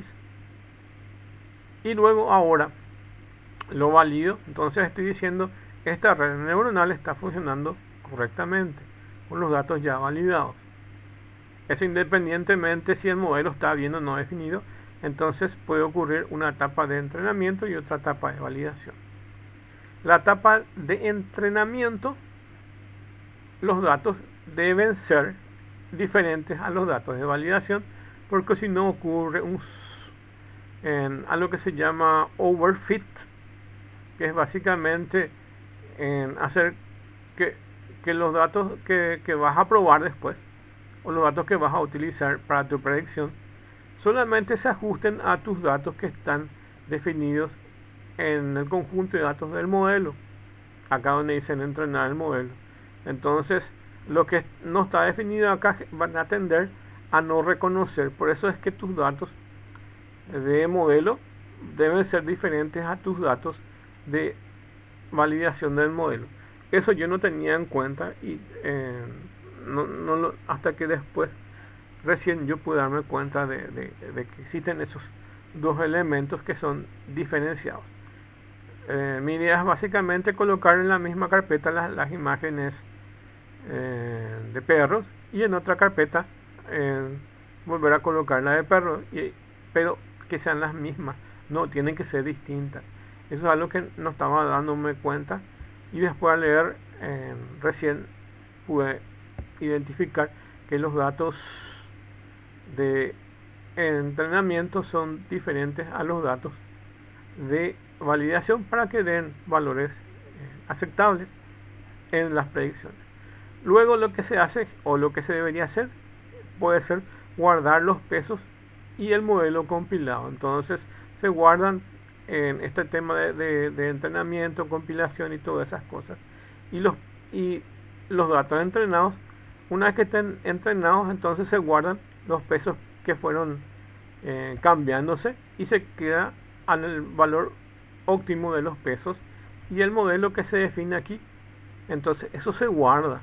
y luego ahora lo valido, entonces estoy diciendo esta red neuronal está funcionando correctamente con los datos ya validados. Eso independientemente si el modelo está bien o no definido. Entonces puede ocurrir una etapa de entrenamiento y otra etapa de validación. La etapa de entrenamiento, los datos deben ser diferentes a los datos de validación, porque si no ocurre un, en, algo que se llama overfit, que es básicamente en hacer que, que los datos que, que vas a probar después, o los datos que vas a utilizar para tu predicción, solamente se ajusten a tus datos que están definidos en el conjunto de datos del modelo, acá donde dicen entrenar el modelo. Entonces lo que no está definido acá van a tender a no reconocer. Por eso es que tus datos de modelo deben ser diferentes a tus datos de validación del modelo. Eso yo no tenía en cuenta y eh, no, no lo, hasta que después recién yo pude darme cuenta de, de, de que existen esos dos elementos que son diferenciados. Eh, mi idea es básicamente colocar en la misma carpeta las, las imágenes eh, de perros y en otra carpeta eh, volver a colocar la de perros, y, pero que sean las mismas, no tienen que ser distintas. Eso es algo que no estaba dándome cuenta y después al leer eh, recién pude identificar que los datos de entrenamiento son diferentes a los datos de validación para que den valores eh, aceptables en las predicciones. Luego lo que se hace o lo que se debería hacer puede ser guardar los pesos y el modelo compilado. Entonces se guardan en este tema de, de, de entrenamiento, compilación y todas esas cosas, y los, y los datos entrenados, una vez que estén entrenados, entonces se guardan los pesos que fueron eh, cambiándose y se queda en el valor óptimo de los pesos y el modelo que se define aquí. Entonces eso se guarda,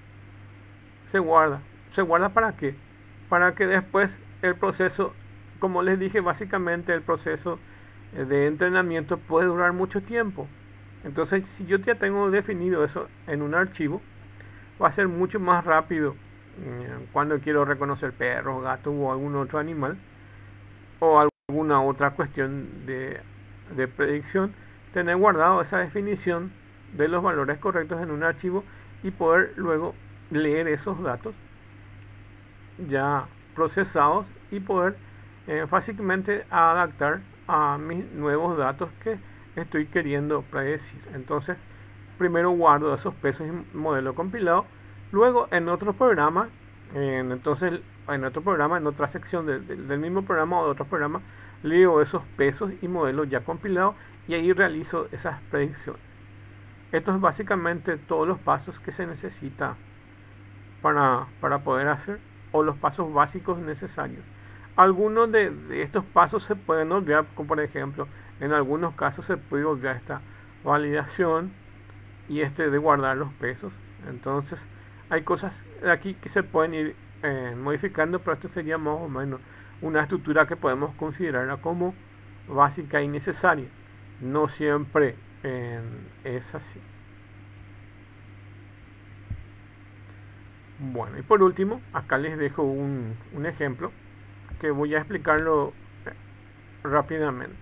se guarda, se guarda ¿para qué? Para que después el proceso, como les dije, básicamente el proceso de entrenamiento puede durar mucho tiempo. Entonces si yo ya tengo definido eso en un archivo, va a ser mucho más rápido cuando quiero reconocer perros, gatos o algún otro animal o alguna otra cuestión de, de predicción, tener guardado esa definición de los valores correctos en un archivo y poder luego leer esos datos ya procesados y poder eh, fácilmente adaptar a mis nuevos datos que estoy queriendo predecir. Entonces, primero guardo esos pesos y modelo compilado, luego en otro programa, en, entonces en otro programa, en otra sección de, de, del mismo programa o de otro programa, leo esos pesos y modelos ya compilados y ahí realizo esas predicciones. Esto es básicamente todos los pasos que se necesita para, para poder hacer, o los pasos básicos necesarios. Algunos de, de estos pasos se pueden olvidar, como por ejemplo, en algunos casos se puede olvidar esta validación y este de guardar los pesos. Entonces hay cosas aquí que se pueden ir eh, modificando, pero esto sería más o menos una estructura que podemos considerar como básica y necesaria. No siempre eh, es así. Bueno, y por último, acá les dejo un, un ejemplo que voy a explicarlo rápidamente.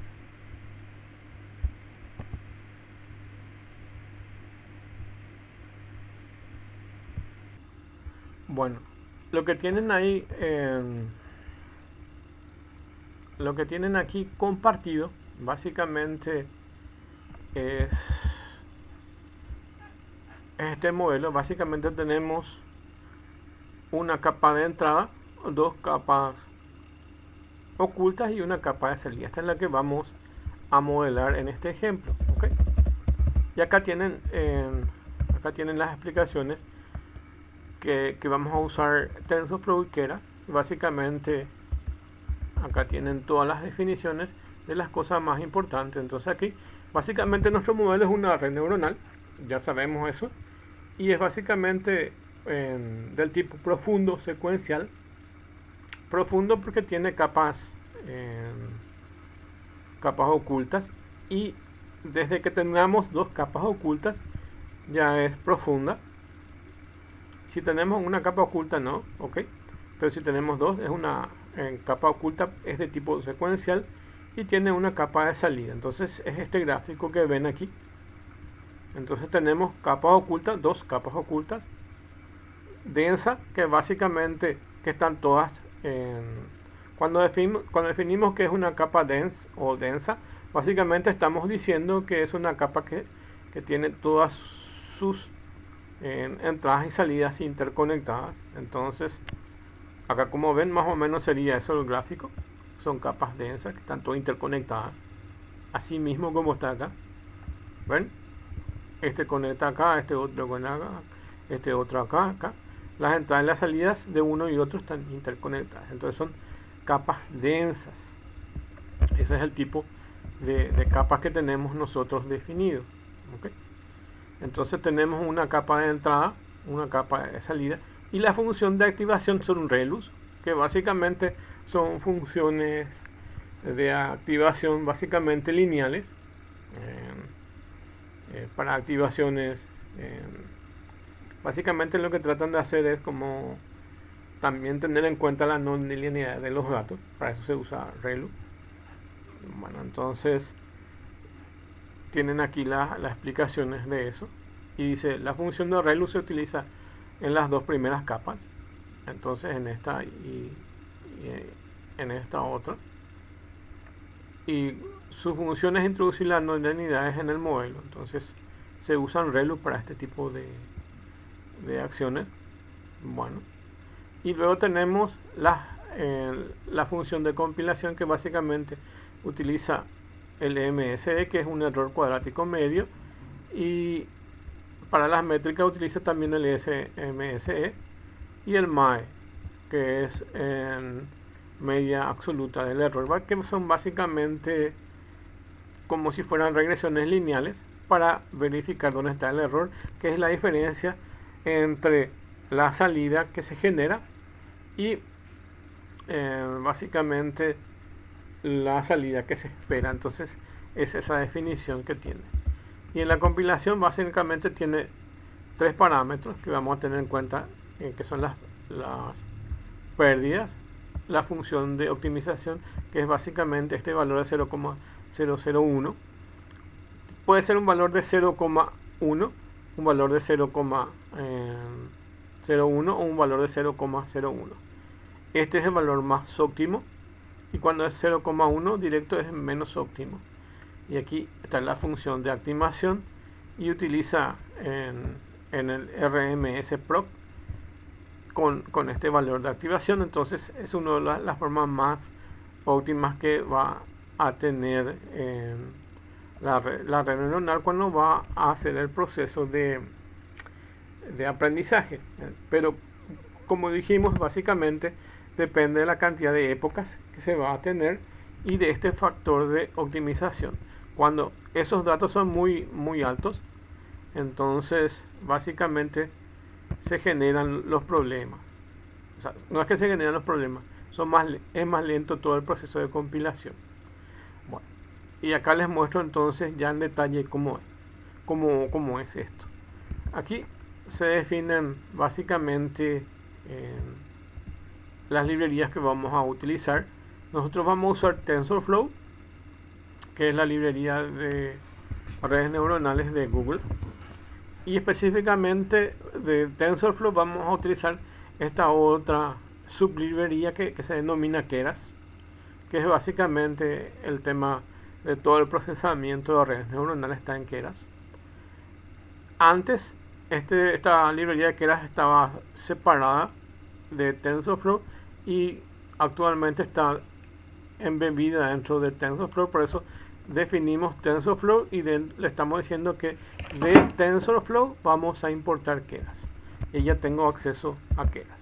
Bueno, lo que tienen ahí, eh, lo que tienen aquí compartido, básicamente es este modelo. Básicamente tenemos una capa de entrada, dos capas ocultas y una capa de salida. Esta es la que vamos a modelar en este ejemplo, ¿okay? Y acá tienen, eh, acá tienen las explicaciones que, que vamos a usar TensorFlow y Keras. Básicamente acá tienen todas las definiciones de las cosas más importantes. Entonces aquí básicamente nuestro modelo es una red neuronal, ya sabemos eso, y es básicamente eh, del tipo profundo secuencial. Profundo porque tiene capas eh, capas ocultas, y desde que tengamos dos capas ocultas ya es profunda. Si tenemos una capa oculta no, ok, pero si tenemos dos es una eh, capa oculta, es de tipo secuencial y tiene una capa de salida. Entonces es este gráfico que ven aquí. Entonces tenemos capas ocultas, dos capas ocultas, densa, que básicamente que están todas en, cuando definimos cuando definimos que es una capa densa o densa, básicamente estamos diciendo que es una capa que, que tiene todas sus eh, entradas y salidas interconectadas. Entonces acá, como ven, más o menos sería eso el gráfico. Son capas densas que están todas interconectadas, así mismo como está acá. ¿Ven? Este conecta acá, este otro conecta acá, este otro acá, acá. Las entradas y las salidas de uno y otro están interconectadas. Entonces son capas densas. Ese es el tipo de, de capas que tenemos nosotros definido. ¿Okay? Entonces tenemos una capa de entrada, una capa de salida, y la función de activación son relus, que básicamente son funciones de activación básicamente lineales. Eh, eh, para activaciones eh, básicamente lo que tratan de hacer es como también tener en cuenta la no linealidad de los datos. Para eso se usa ReLU. Bueno, entonces tienen aquí las la explicaciones de eso. Y dice, la función de ReLU se utiliza en las dos primeras capas. Entonces en esta y, y en esta otra. Y su función es introducir las no linealidades en el modelo. Entonces se usan ReLU para este tipo de de acciones. Bueno, y luego tenemos la, eh, la función de compilación, que básicamente utiliza el M S E, que es un error cuadrático medio, y para las métricas utiliza también el M S E y el M A E, que es en media absoluta del error, que son básicamente como si fueran regresiones lineales para verificar dónde está el error, que es la diferencia entre la salida que se genera y eh, básicamente la salida que se espera. Entonces es esa definición que tiene. Y en la compilación básicamente tiene tres parámetros que vamos a tener en cuenta, eh, que son las, las pérdidas, la función de optimización, que es básicamente este valor de cero coma cero cero uno. Puede ser un valor de cero coma uno, un valor de cero coma cero uno o un valor de cero coma cero uno. Este es el valor más óptimo, y cuando es cero coma uno directo es menos óptimo. Y aquí está la función de activación y utiliza en, en el R M S proc con, con este valor de activación. Entonces es una de las, las formas más óptimas que va a tener eh, la, la red neuronal cuando va a hacer el proceso de, de aprendizaje. Pero como dijimos, básicamente depende de la cantidad de épocas que se va a tener y de este factor de optimización. Cuando esos datos son muy muy altos, entonces básicamente se generan los problemas. O sea, no es que se generan los problemas, son más, es más lento todo el proceso de compilación. Bueno, y acá les muestro entonces ya en detalle cómo es, cómo, cómo es esto. Aquí se definen básicamente eh, las librerías que vamos a utilizar. Nosotros vamos a usar TensorFlow, que es la librería de redes neuronales de Google, y específicamente de TensorFlow vamos a utilizar esta otra sublibrería que, que se denomina Keras, que es básicamente el tema de todo el procesamiento de redes neuronales está en Keras. Antes este, esta librería de Keras estaba separada de TensorFlow y actualmente está embebida dentro de TensorFlow, por eso definimos TensorFlow y de, le estamos diciendo que de TensorFlow vamos a importar Keras y ya tengo acceso a Keras.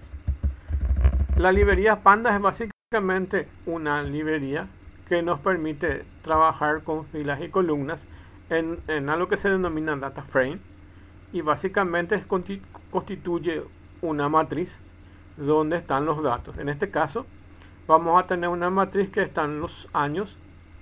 La librería Pandas es básicamente una librería que nos permite trabajar con filas y columnas en, en algo que se denomina data frame, y básicamente constituye una matriz donde están los datos. En este caso vamos a tener una matriz que están los años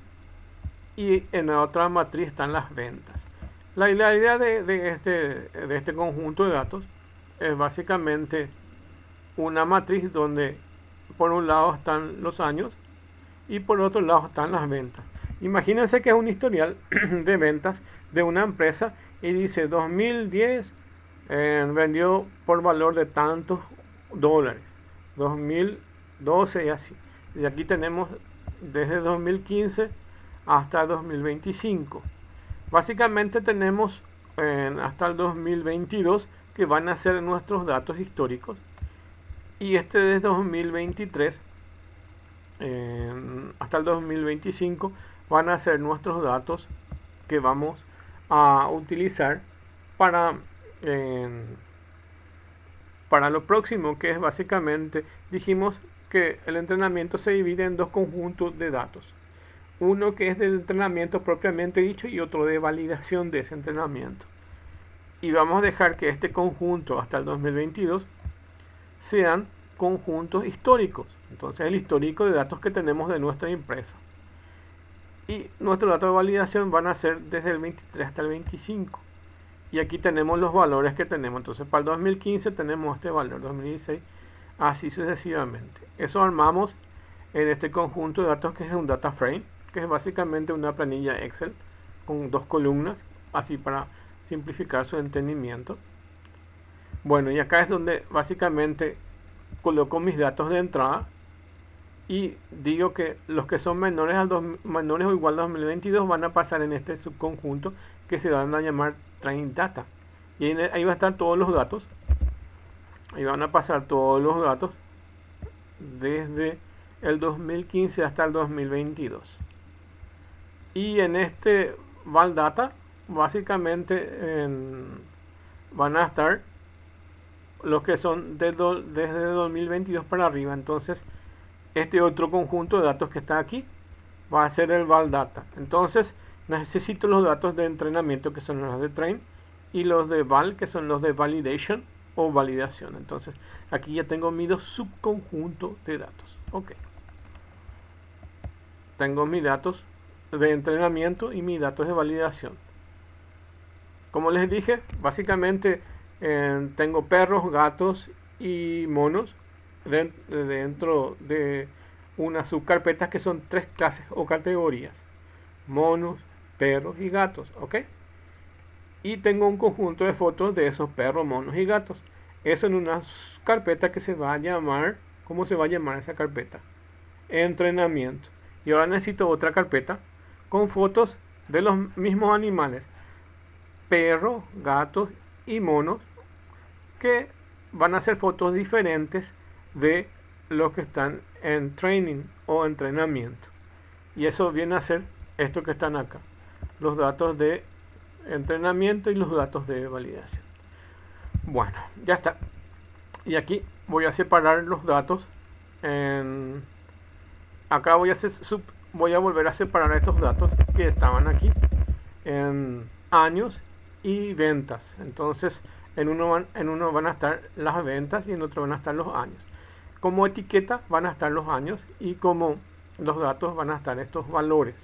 y en la otra matriz están las ventas. La, la idea de, de, este, de este conjunto de datos es básicamente una matriz donde por un lado están los años y por otro lado están las ventas. Imagínense que es un historial de ventas de una empresa y dice dos mil diez eh, vendió por valor de tantos dólares, dos mil doce y así. Y aquí tenemos desde dos mil quince hasta dos mil veinticinco. Básicamente tenemos eh, hasta el dos mil veintidós que van a ser nuestros datos históricos, y este de dos mil veintitrés eh, hasta el dos mil veinticinco van a ser nuestros datos que vamos a utilizar para eh, para lo próximo, que es básicamente, dijimos que el entrenamiento se divide en dos conjuntos de datos, uno que es del entrenamiento propiamente dicho y otro de validación de ese entrenamiento, y vamos a dejar que este conjunto hasta el dos mil veintidós sean conjuntos históricos. Entonces el histórico de datos que tenemos de nuestra empresa, y nuestros datos de validación van a ser desde el veintitrés hasta el veinticinco, y aquí tenemos los valores que tenemos. Entonces para el dos mil quince tenemos este valor, dos mil dieciséis, así sucesivamente. Eso armamos en este conjunto de datos que es un data frame, que es básicamente una planilla Excel con dos columnas, así para simplificar su entendimiento. Bueno, y acá es donde básicamente coloco mis datos de entrada y digo que los que son menores, al dos, menores o igual a dos mil veintidós van a pasar en este subconjunto que se van a llamar train data, y ahí, ahí va a estar todos los datos, ahí van a pasar todos los datos desde el dos mil quince hasta el dos mil veintidós, y en este val data básicamente en, van a estar los que son de do, desde dos mil veintidós para arriba. Entonces este otro conjunto de datos que está aquí va a ser el val data. Entonces necesito los datos de entrenamiento, que son los de train, y los de val, que son los de validation o validación. Entonces aquí ya tengo mis dos subconjuntos de datos. Ok, tengo mis datos de entrenamiento y mis datos de validación. Como les dije, básicamente eh, tengo perros, gatos y monos dentro de una subcarpeta que son tres clases o categorías: monos, perros y gatos. ¿Ok? y tengo un conjunto de fotos de esos perros, monos y gatos. Eso en una carpeta que se va a llamar, ¿cómo se va a llamar esa carpeta? Entrenamiento. Y ahora necesito otra carpeta con fotos de los mismos animales, perros, gatos y monos, que van a ser fotos diferentes de los que están en training o entrenamiento. Y eso viene a ser esto que están acá, los datos de entrenamiento y los datos de validación. Bueno, ya está. Y aquí voy a separar los datos en... Acá voy a, hacer sub... voy a volver a separar estos datos que estaban aquí en años y ventas. Entonces en uno, van, en uno van a estar las ventas y en otro van a estar los años. Como etiqueta van a estar los años y como los datos van a estar estos valores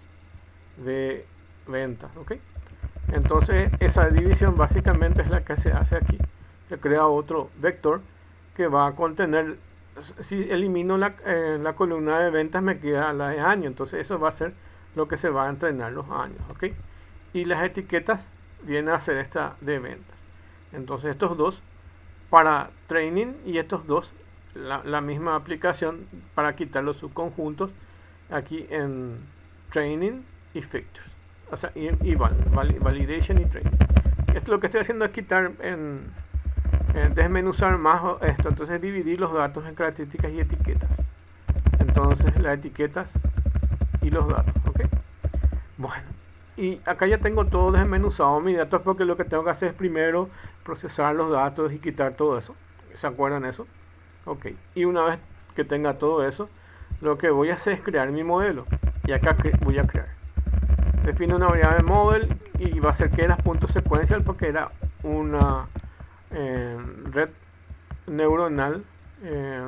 de ventas, ¿ok? Entonces esa división básicamente es la que se hace aquí. Se crea otro vector que va a contener, si elimino la, eh, la columna de ventas me queda la de año, entonces eso va a ser lo que se va a entrenar los años, ¿ok? Y las etiquetas vienen a ser esta de ventas. Entonces estos dos para training y estos dos la, la misma aplicación para quitar los subconjuntos aquí en training y features, o sea, y, y val, val, validation y training. Esto lo que estoy haciendo es quitar en, en desmenuzar más esto, entonces dividir los datos en características y etiquetas. Entonces las etiquetas y los datos, ¿ok? Bueno, y acá ya tengo todo desmenuzado mis datos, porque lo que tengo que hacer es primero procesar los datos y quitar todo eso. ¿Se acuerdan eso? Ok, y una vez que tenga todo eso, lo que voy a hacer es crear mi modelo. Y acá voy a crear. Defino una variable model y va a ser que era punto secuencial, porque era una eh, red neuronal eh,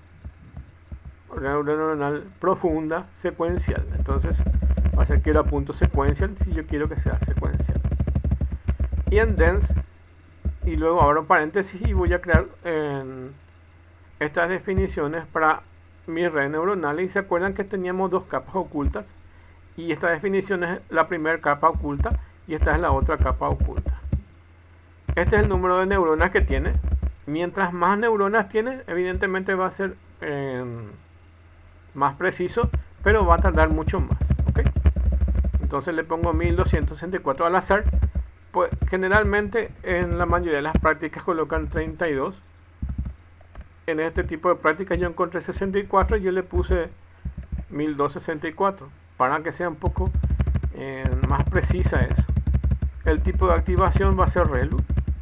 red neuronal profunda secuencial. Entonces va a ser que era punto secuencial si yo quiero que sea secuencial. Y en dense, y luego abro paréntesis y voy a crear eh, estas definiciones para mis redes neuronales. Y se acuerdan que teníamos dos capas ocultas, y esta definición es la primera capa oculta y esta es la otra capa oculta. Este es el número de neuronas que tiene. Mientras más neuronas tiene, evidentemente va a ser eh, más preciso, pero va a tardar mucho más, ¿okay? Entonces le pongo mil doscientos sesenta y cuatro al azar. Pues generalmente en la mayoría de las prácticas colocan treinta y dos. En este tipo de prácticas yo encontré sesenta y cuatro y yo le puse mil doscientos sesenta y cuatro para que sea un poco eh, más precisa eso. El tipo de activación va a ser ReLU.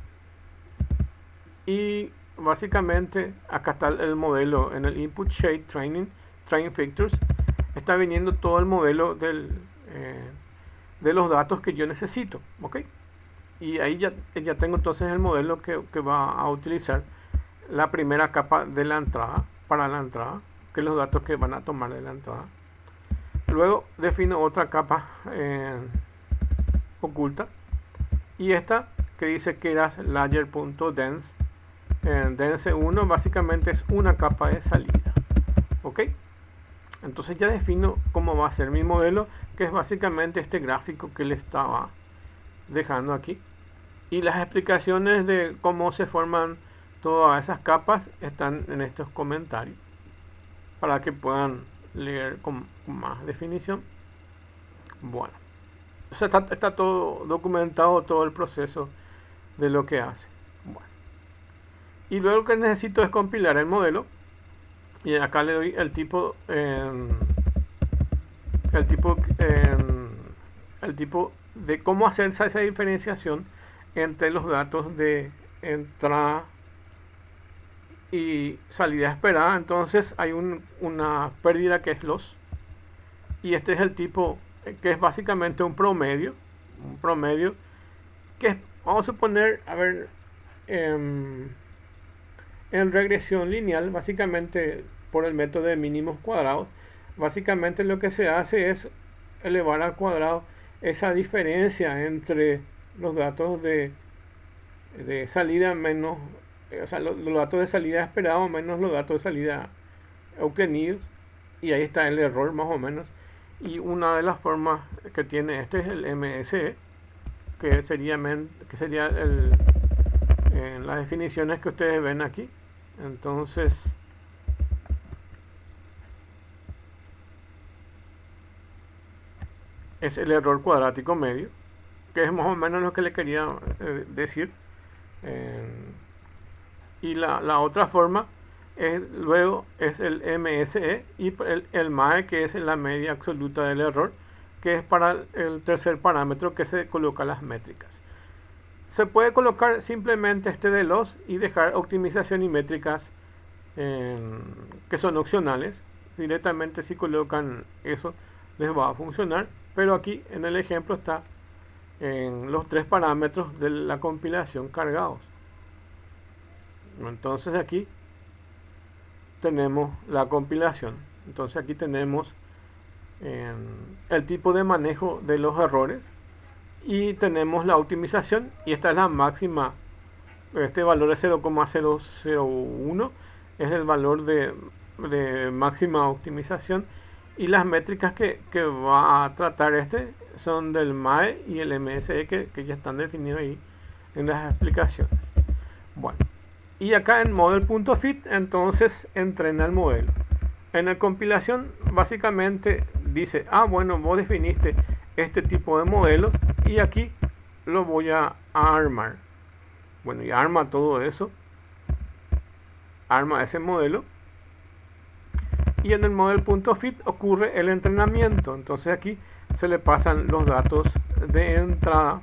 Y básicamente acá está el modelo en el input shade training, train factors. Está viniendo todo el modelo del, eh, de los datos que yo necesito, ¿ok? Y ahí ya, ya tengo entonces el modelo que, que va a utilizar la primera capa de la entrada, para la entrada, que es los datos que van a tomar de la entrada. Luego defino otra capa eh, oculta, y esta que dice que era layer.dense. En dense uno básicamente es una capa de salida, ok. Entonces ya defino cómo va a ser mi modelo, que es básicamente este gráfico que le estaba dejando aquí, y las explicaciones de cómo se forman todas esas capas están en estos comentarios para que puedan leer con más definición. Bueno, o sea, está, está todo documentado, todo el proceso de lo que hace. Bueno, y luego lo que necesito es compilar el modelo, y acá le doy el tipo eh, el tipo eh, el tipo de cómo hacer esa, esa diferenciación entre los datos de entrada y salida esperada. Entonces hay un, una pérdida que es loss, y este es el tipo que es básicamente un promedio, un promedio que es, vamos a suponer, a ver, eh, en regresión lineal, básicamente por el método de mínimos cuadrados, básicamente lo que se hace es elevar al cuadrado esa diferencia entre los datos de, de salida menos, o sea, los, los datos de salida esperados menos los datos de salida obtenidos, y ahí está el error más o menos. Y una de las formas que tiene este es el M S E, que sería, men, que sería el, en las definiciones que ustedes ven aquí. Entonces, es el error cuadrático medio, que es más o menos lo que le quería eh, decir. Eh, y la, la otra forma es, luego es el M S E y el, el M A E, que es la media absoluta del error, que es para el tercer parámetro que se coloca las métricas. Se puede colocar simplemente este de los y dejar optimización y métricas eh, que son opcionales. Directamente si colocan eso les va a funcionar, pero aquí en el ejemplo está en los tres parámetros de la compilación cargados. Entonces aquí tenemos la compilación. Entonces aquí tenemos eh, el tipo de manejo de los errores y tenemos la optimización, y esta es la máxima. Este valor es cero coma cero cero uno, es el valor de, de máxima optimización, y las métricas que, que va a tratar este son del M A E y el M S E, que, que ya están definidos ahí en las explicaciones. Bueno, y acá en model.fit entonces entrena el modelo. En la compilación básicamente dice, ah bueno, vos definiste este tipo de modelos y aquí lo voy a, a armar. Bueno, y arma todo eso, arma ese modelo, y en el model.fit ocurre el entrenamiento. Entonces aquí se le pasan los datos de entrada,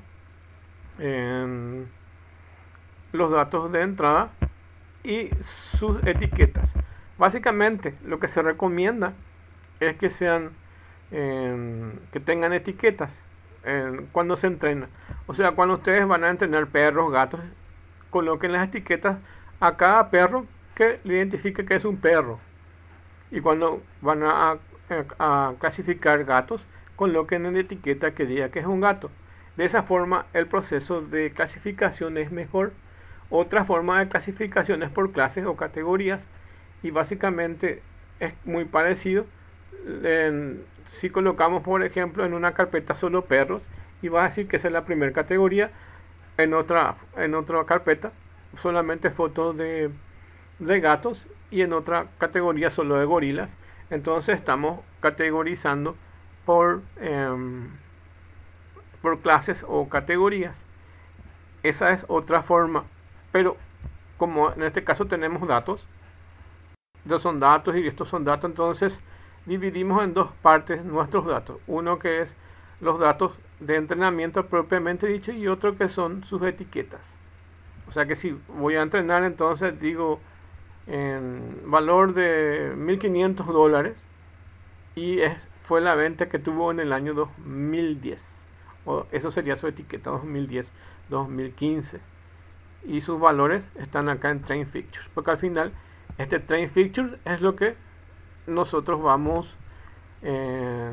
en los datos de entrada y sus etiquetas. Básicamente lo que se recomienda es que sean eh, que tengan etiquetas eh, cuando se entrena. O sea, cuando ustedes van a entrenar perros, gatos, coloquen las etiquetas a cada perro que le identifique que es un perro. Y cuando van a, a, a clasificar gatos, coloquen en la etiqueta que diga que es un gato. De esa forma el proceso de clasificación es mejor. Otra forma de clasificación es por clases o categorías, y básicamente es muy parecido. En, si colocamos por ejemplo en una carpeta solo perros, y va a decir que esa es la primera categoría, en otra, en otra carpeta solamente fotos de, de gatos, y en otra categoría solo de gorilas. Entonces estamos categorizando por, eh, por clases o categorías. Esa es otra forma, pero como en este caso tenemos datos, estos son datos y estos son datos, entonces dividimos en dos partes nuestros datos. Uno que es los datos de entrenamiento propiamente dicho, y otro que son sus etiquetas. O sea que si voy a entrenar, entonces digo en valor de mil quinientos dólares, y es, fue la venta que tuvo en el año dos mil diez, o eso sería su etiqueta dos mil diez, dos mil quince, y sus valores están acá en Train Fixtures, porque al final este Train Fixture es lo que nosotros vamos eh,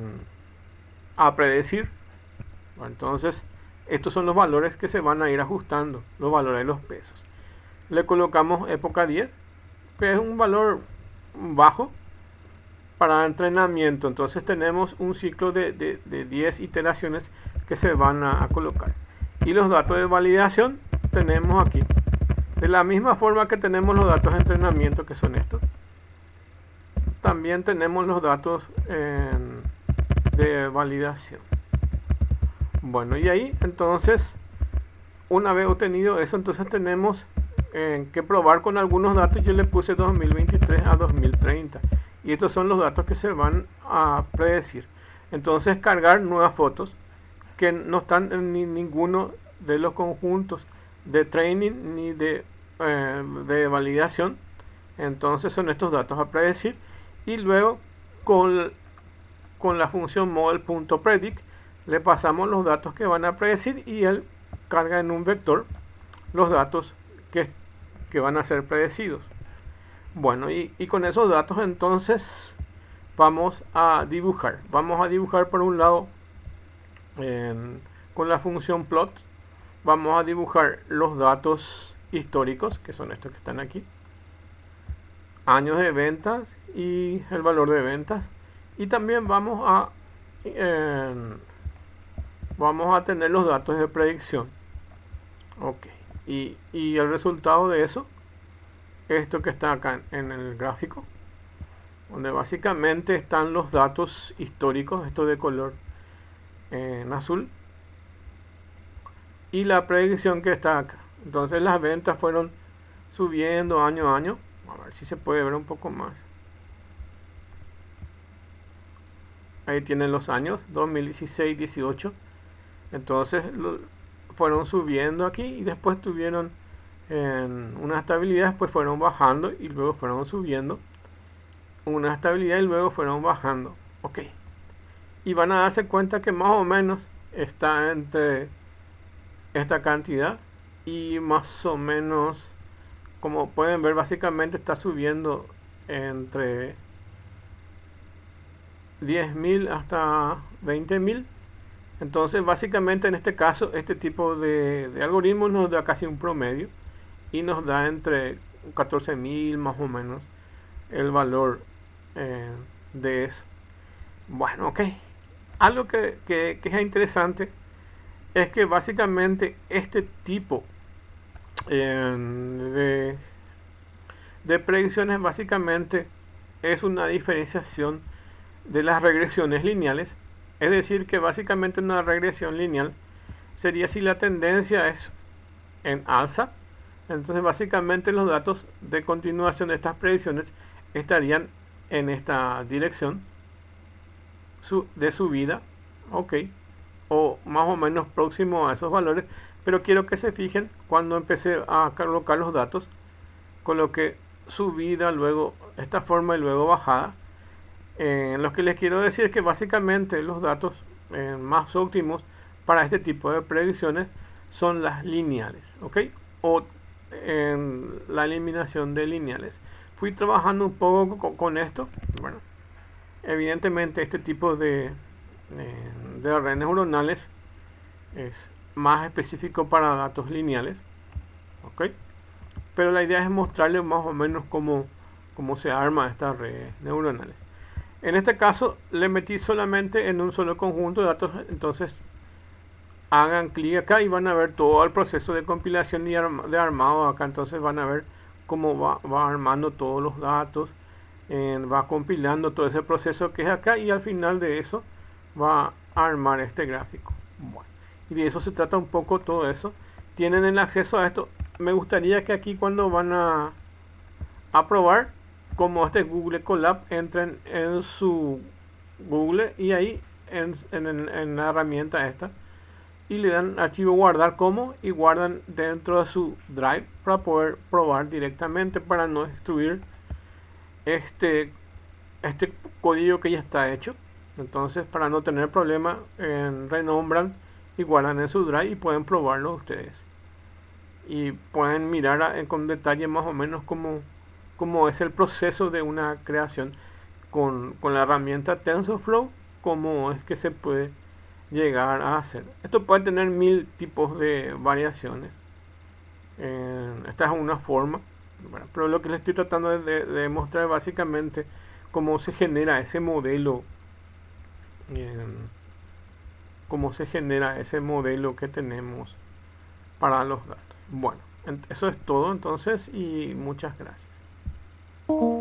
a predecir. Entonces estos son los valores que se van a ir ajustando, los valores de los pesos. Le colocamos época diez, que es un valor bajo para entrenamiento. Entonces tenemos un ciclo de, de, de diez iteraciones que se van a, a colocar. Y los datos de validación tenemos aquí. De la misma forma que tenemos los datos de entrenamiento, que son estos, también tenemos los datos en, de validación. Bueno, y ahí entonces, una vez obtenido eso, entonces tenemos eh, que probar con algunos datos. Yo le puse dos mil veintitrés a dos mil treinta, y estos son los datos que se van a predecir. Entonces cargar nuevas fotos que no están en ni, ninguno de los conjuntos de training ni de, eh, de validación. Entonces son estos datos a predecir, y luego con, con la función model.predict le pasamos los datos que van a predecir, y él carga en un vector los datos que, que van a ser predecidos. Bueno, y, y con esos datos entonces vamos a dibujar. Vamos a dibujar por un lado en, con la función plot. Vamos a dibujar los datos históricos, que son estos que están aquí, años de ventas y el valor de ventas. Y también vamos a eh, vamos a tener los datos de predicción. Ok, y, y el resultado de eso, esto que está acá en el gráfico, donde básicamente están los datos históricos, esto de color en azul, y la predicción que está acá. Entonces las ventas fueron subiendo año a año. A ver si se puede ver un poco más. Ahí tienen los años, dos mil dieciséis, dieciocho. Entonces lo, fueron subiendo aquí y después tuvieron en una estabilidad, después fueron bajando y luego fueron subiendo. Una estabilidad y luego fueron bajando. Ok. Y van a darse cuenta que más o menos está entre esta cantidad y más o menos, como pueden ver, básicamente está subiendo entre diez mil hasta veinte mil. Entonces básicamente en este caso este tipo de, de algoritmos nos da casi un promedio y nos da entre catorce mil más o menos el valor eh, de eso. Bueno, ok. Algo que, que, que es interesante es que básicamente este tipo eh, de, de predicciones básicamente es una diferenciación de las regresiones lineales. Es decir, que básicamente una regresión lineal sería si la tendencia es en alza, entonces básicamente los datos de continuación de estas predicciones estarían en esta dirección de subida, ok, o más o menos próximo a esos valores, pero quiero que se fijen cuando empecé a colocar los datos, coloqué subida, luego esta forma y luego bajada. Eh, lo que les quiero decir es que básicamente los datos eh, más óptimos para este tipo de predicciones son las lineales, ok, o en la eliminación de lineales. Fui trabajando un poco con, con esto. Bueno, evidentemente este tipo de, de, de redes neuronales es más específico para datos lineales, ok, pero la idea es mostrarles más o menos cómo, cómo se arma estas redes neuronales. En este caso le metí solamente en un solo conjunto de datos, entonces hagan clic acá y van a ver todo el proceso de compilación y arma, de armado acá. Entonces van a ver cómo va, va armando todos los datos, eh, va compilando todo ese proceso que es acá y al final de eso va a armar este gráfico. Bueno, y de eso se trata un poco todo eso. Tienen el acceso a esto. Me gustaría que aquí cuando van a, a probar como este Google Colab, entren en su Google y ahí en, en, en la herramienta esta y le dan archivo guardar como y guardan dentro de su Drive para poder probar directamente, para no destruir este este código que ya está hecho. Entonces, para no tener problema, eh, renombran y guardan en su Drive y pueden probarlo ustedes y pueden mirar a, con detalle más o menos cómo cómo es el proceso de una creación con, con la herramienta TensorFlow, cómo es que se puede llegar a hacer. Esto puede tener mil tipos de variaciones. Eh, esta es una forma, bueno, pero lo que les estoy tratando de, de mostrar es básicamente cómo se genera ese modelo, eh, cómo se genera ese modelo que tenemos para los datos. Bueno, eso es todo entonces y muchas gracias.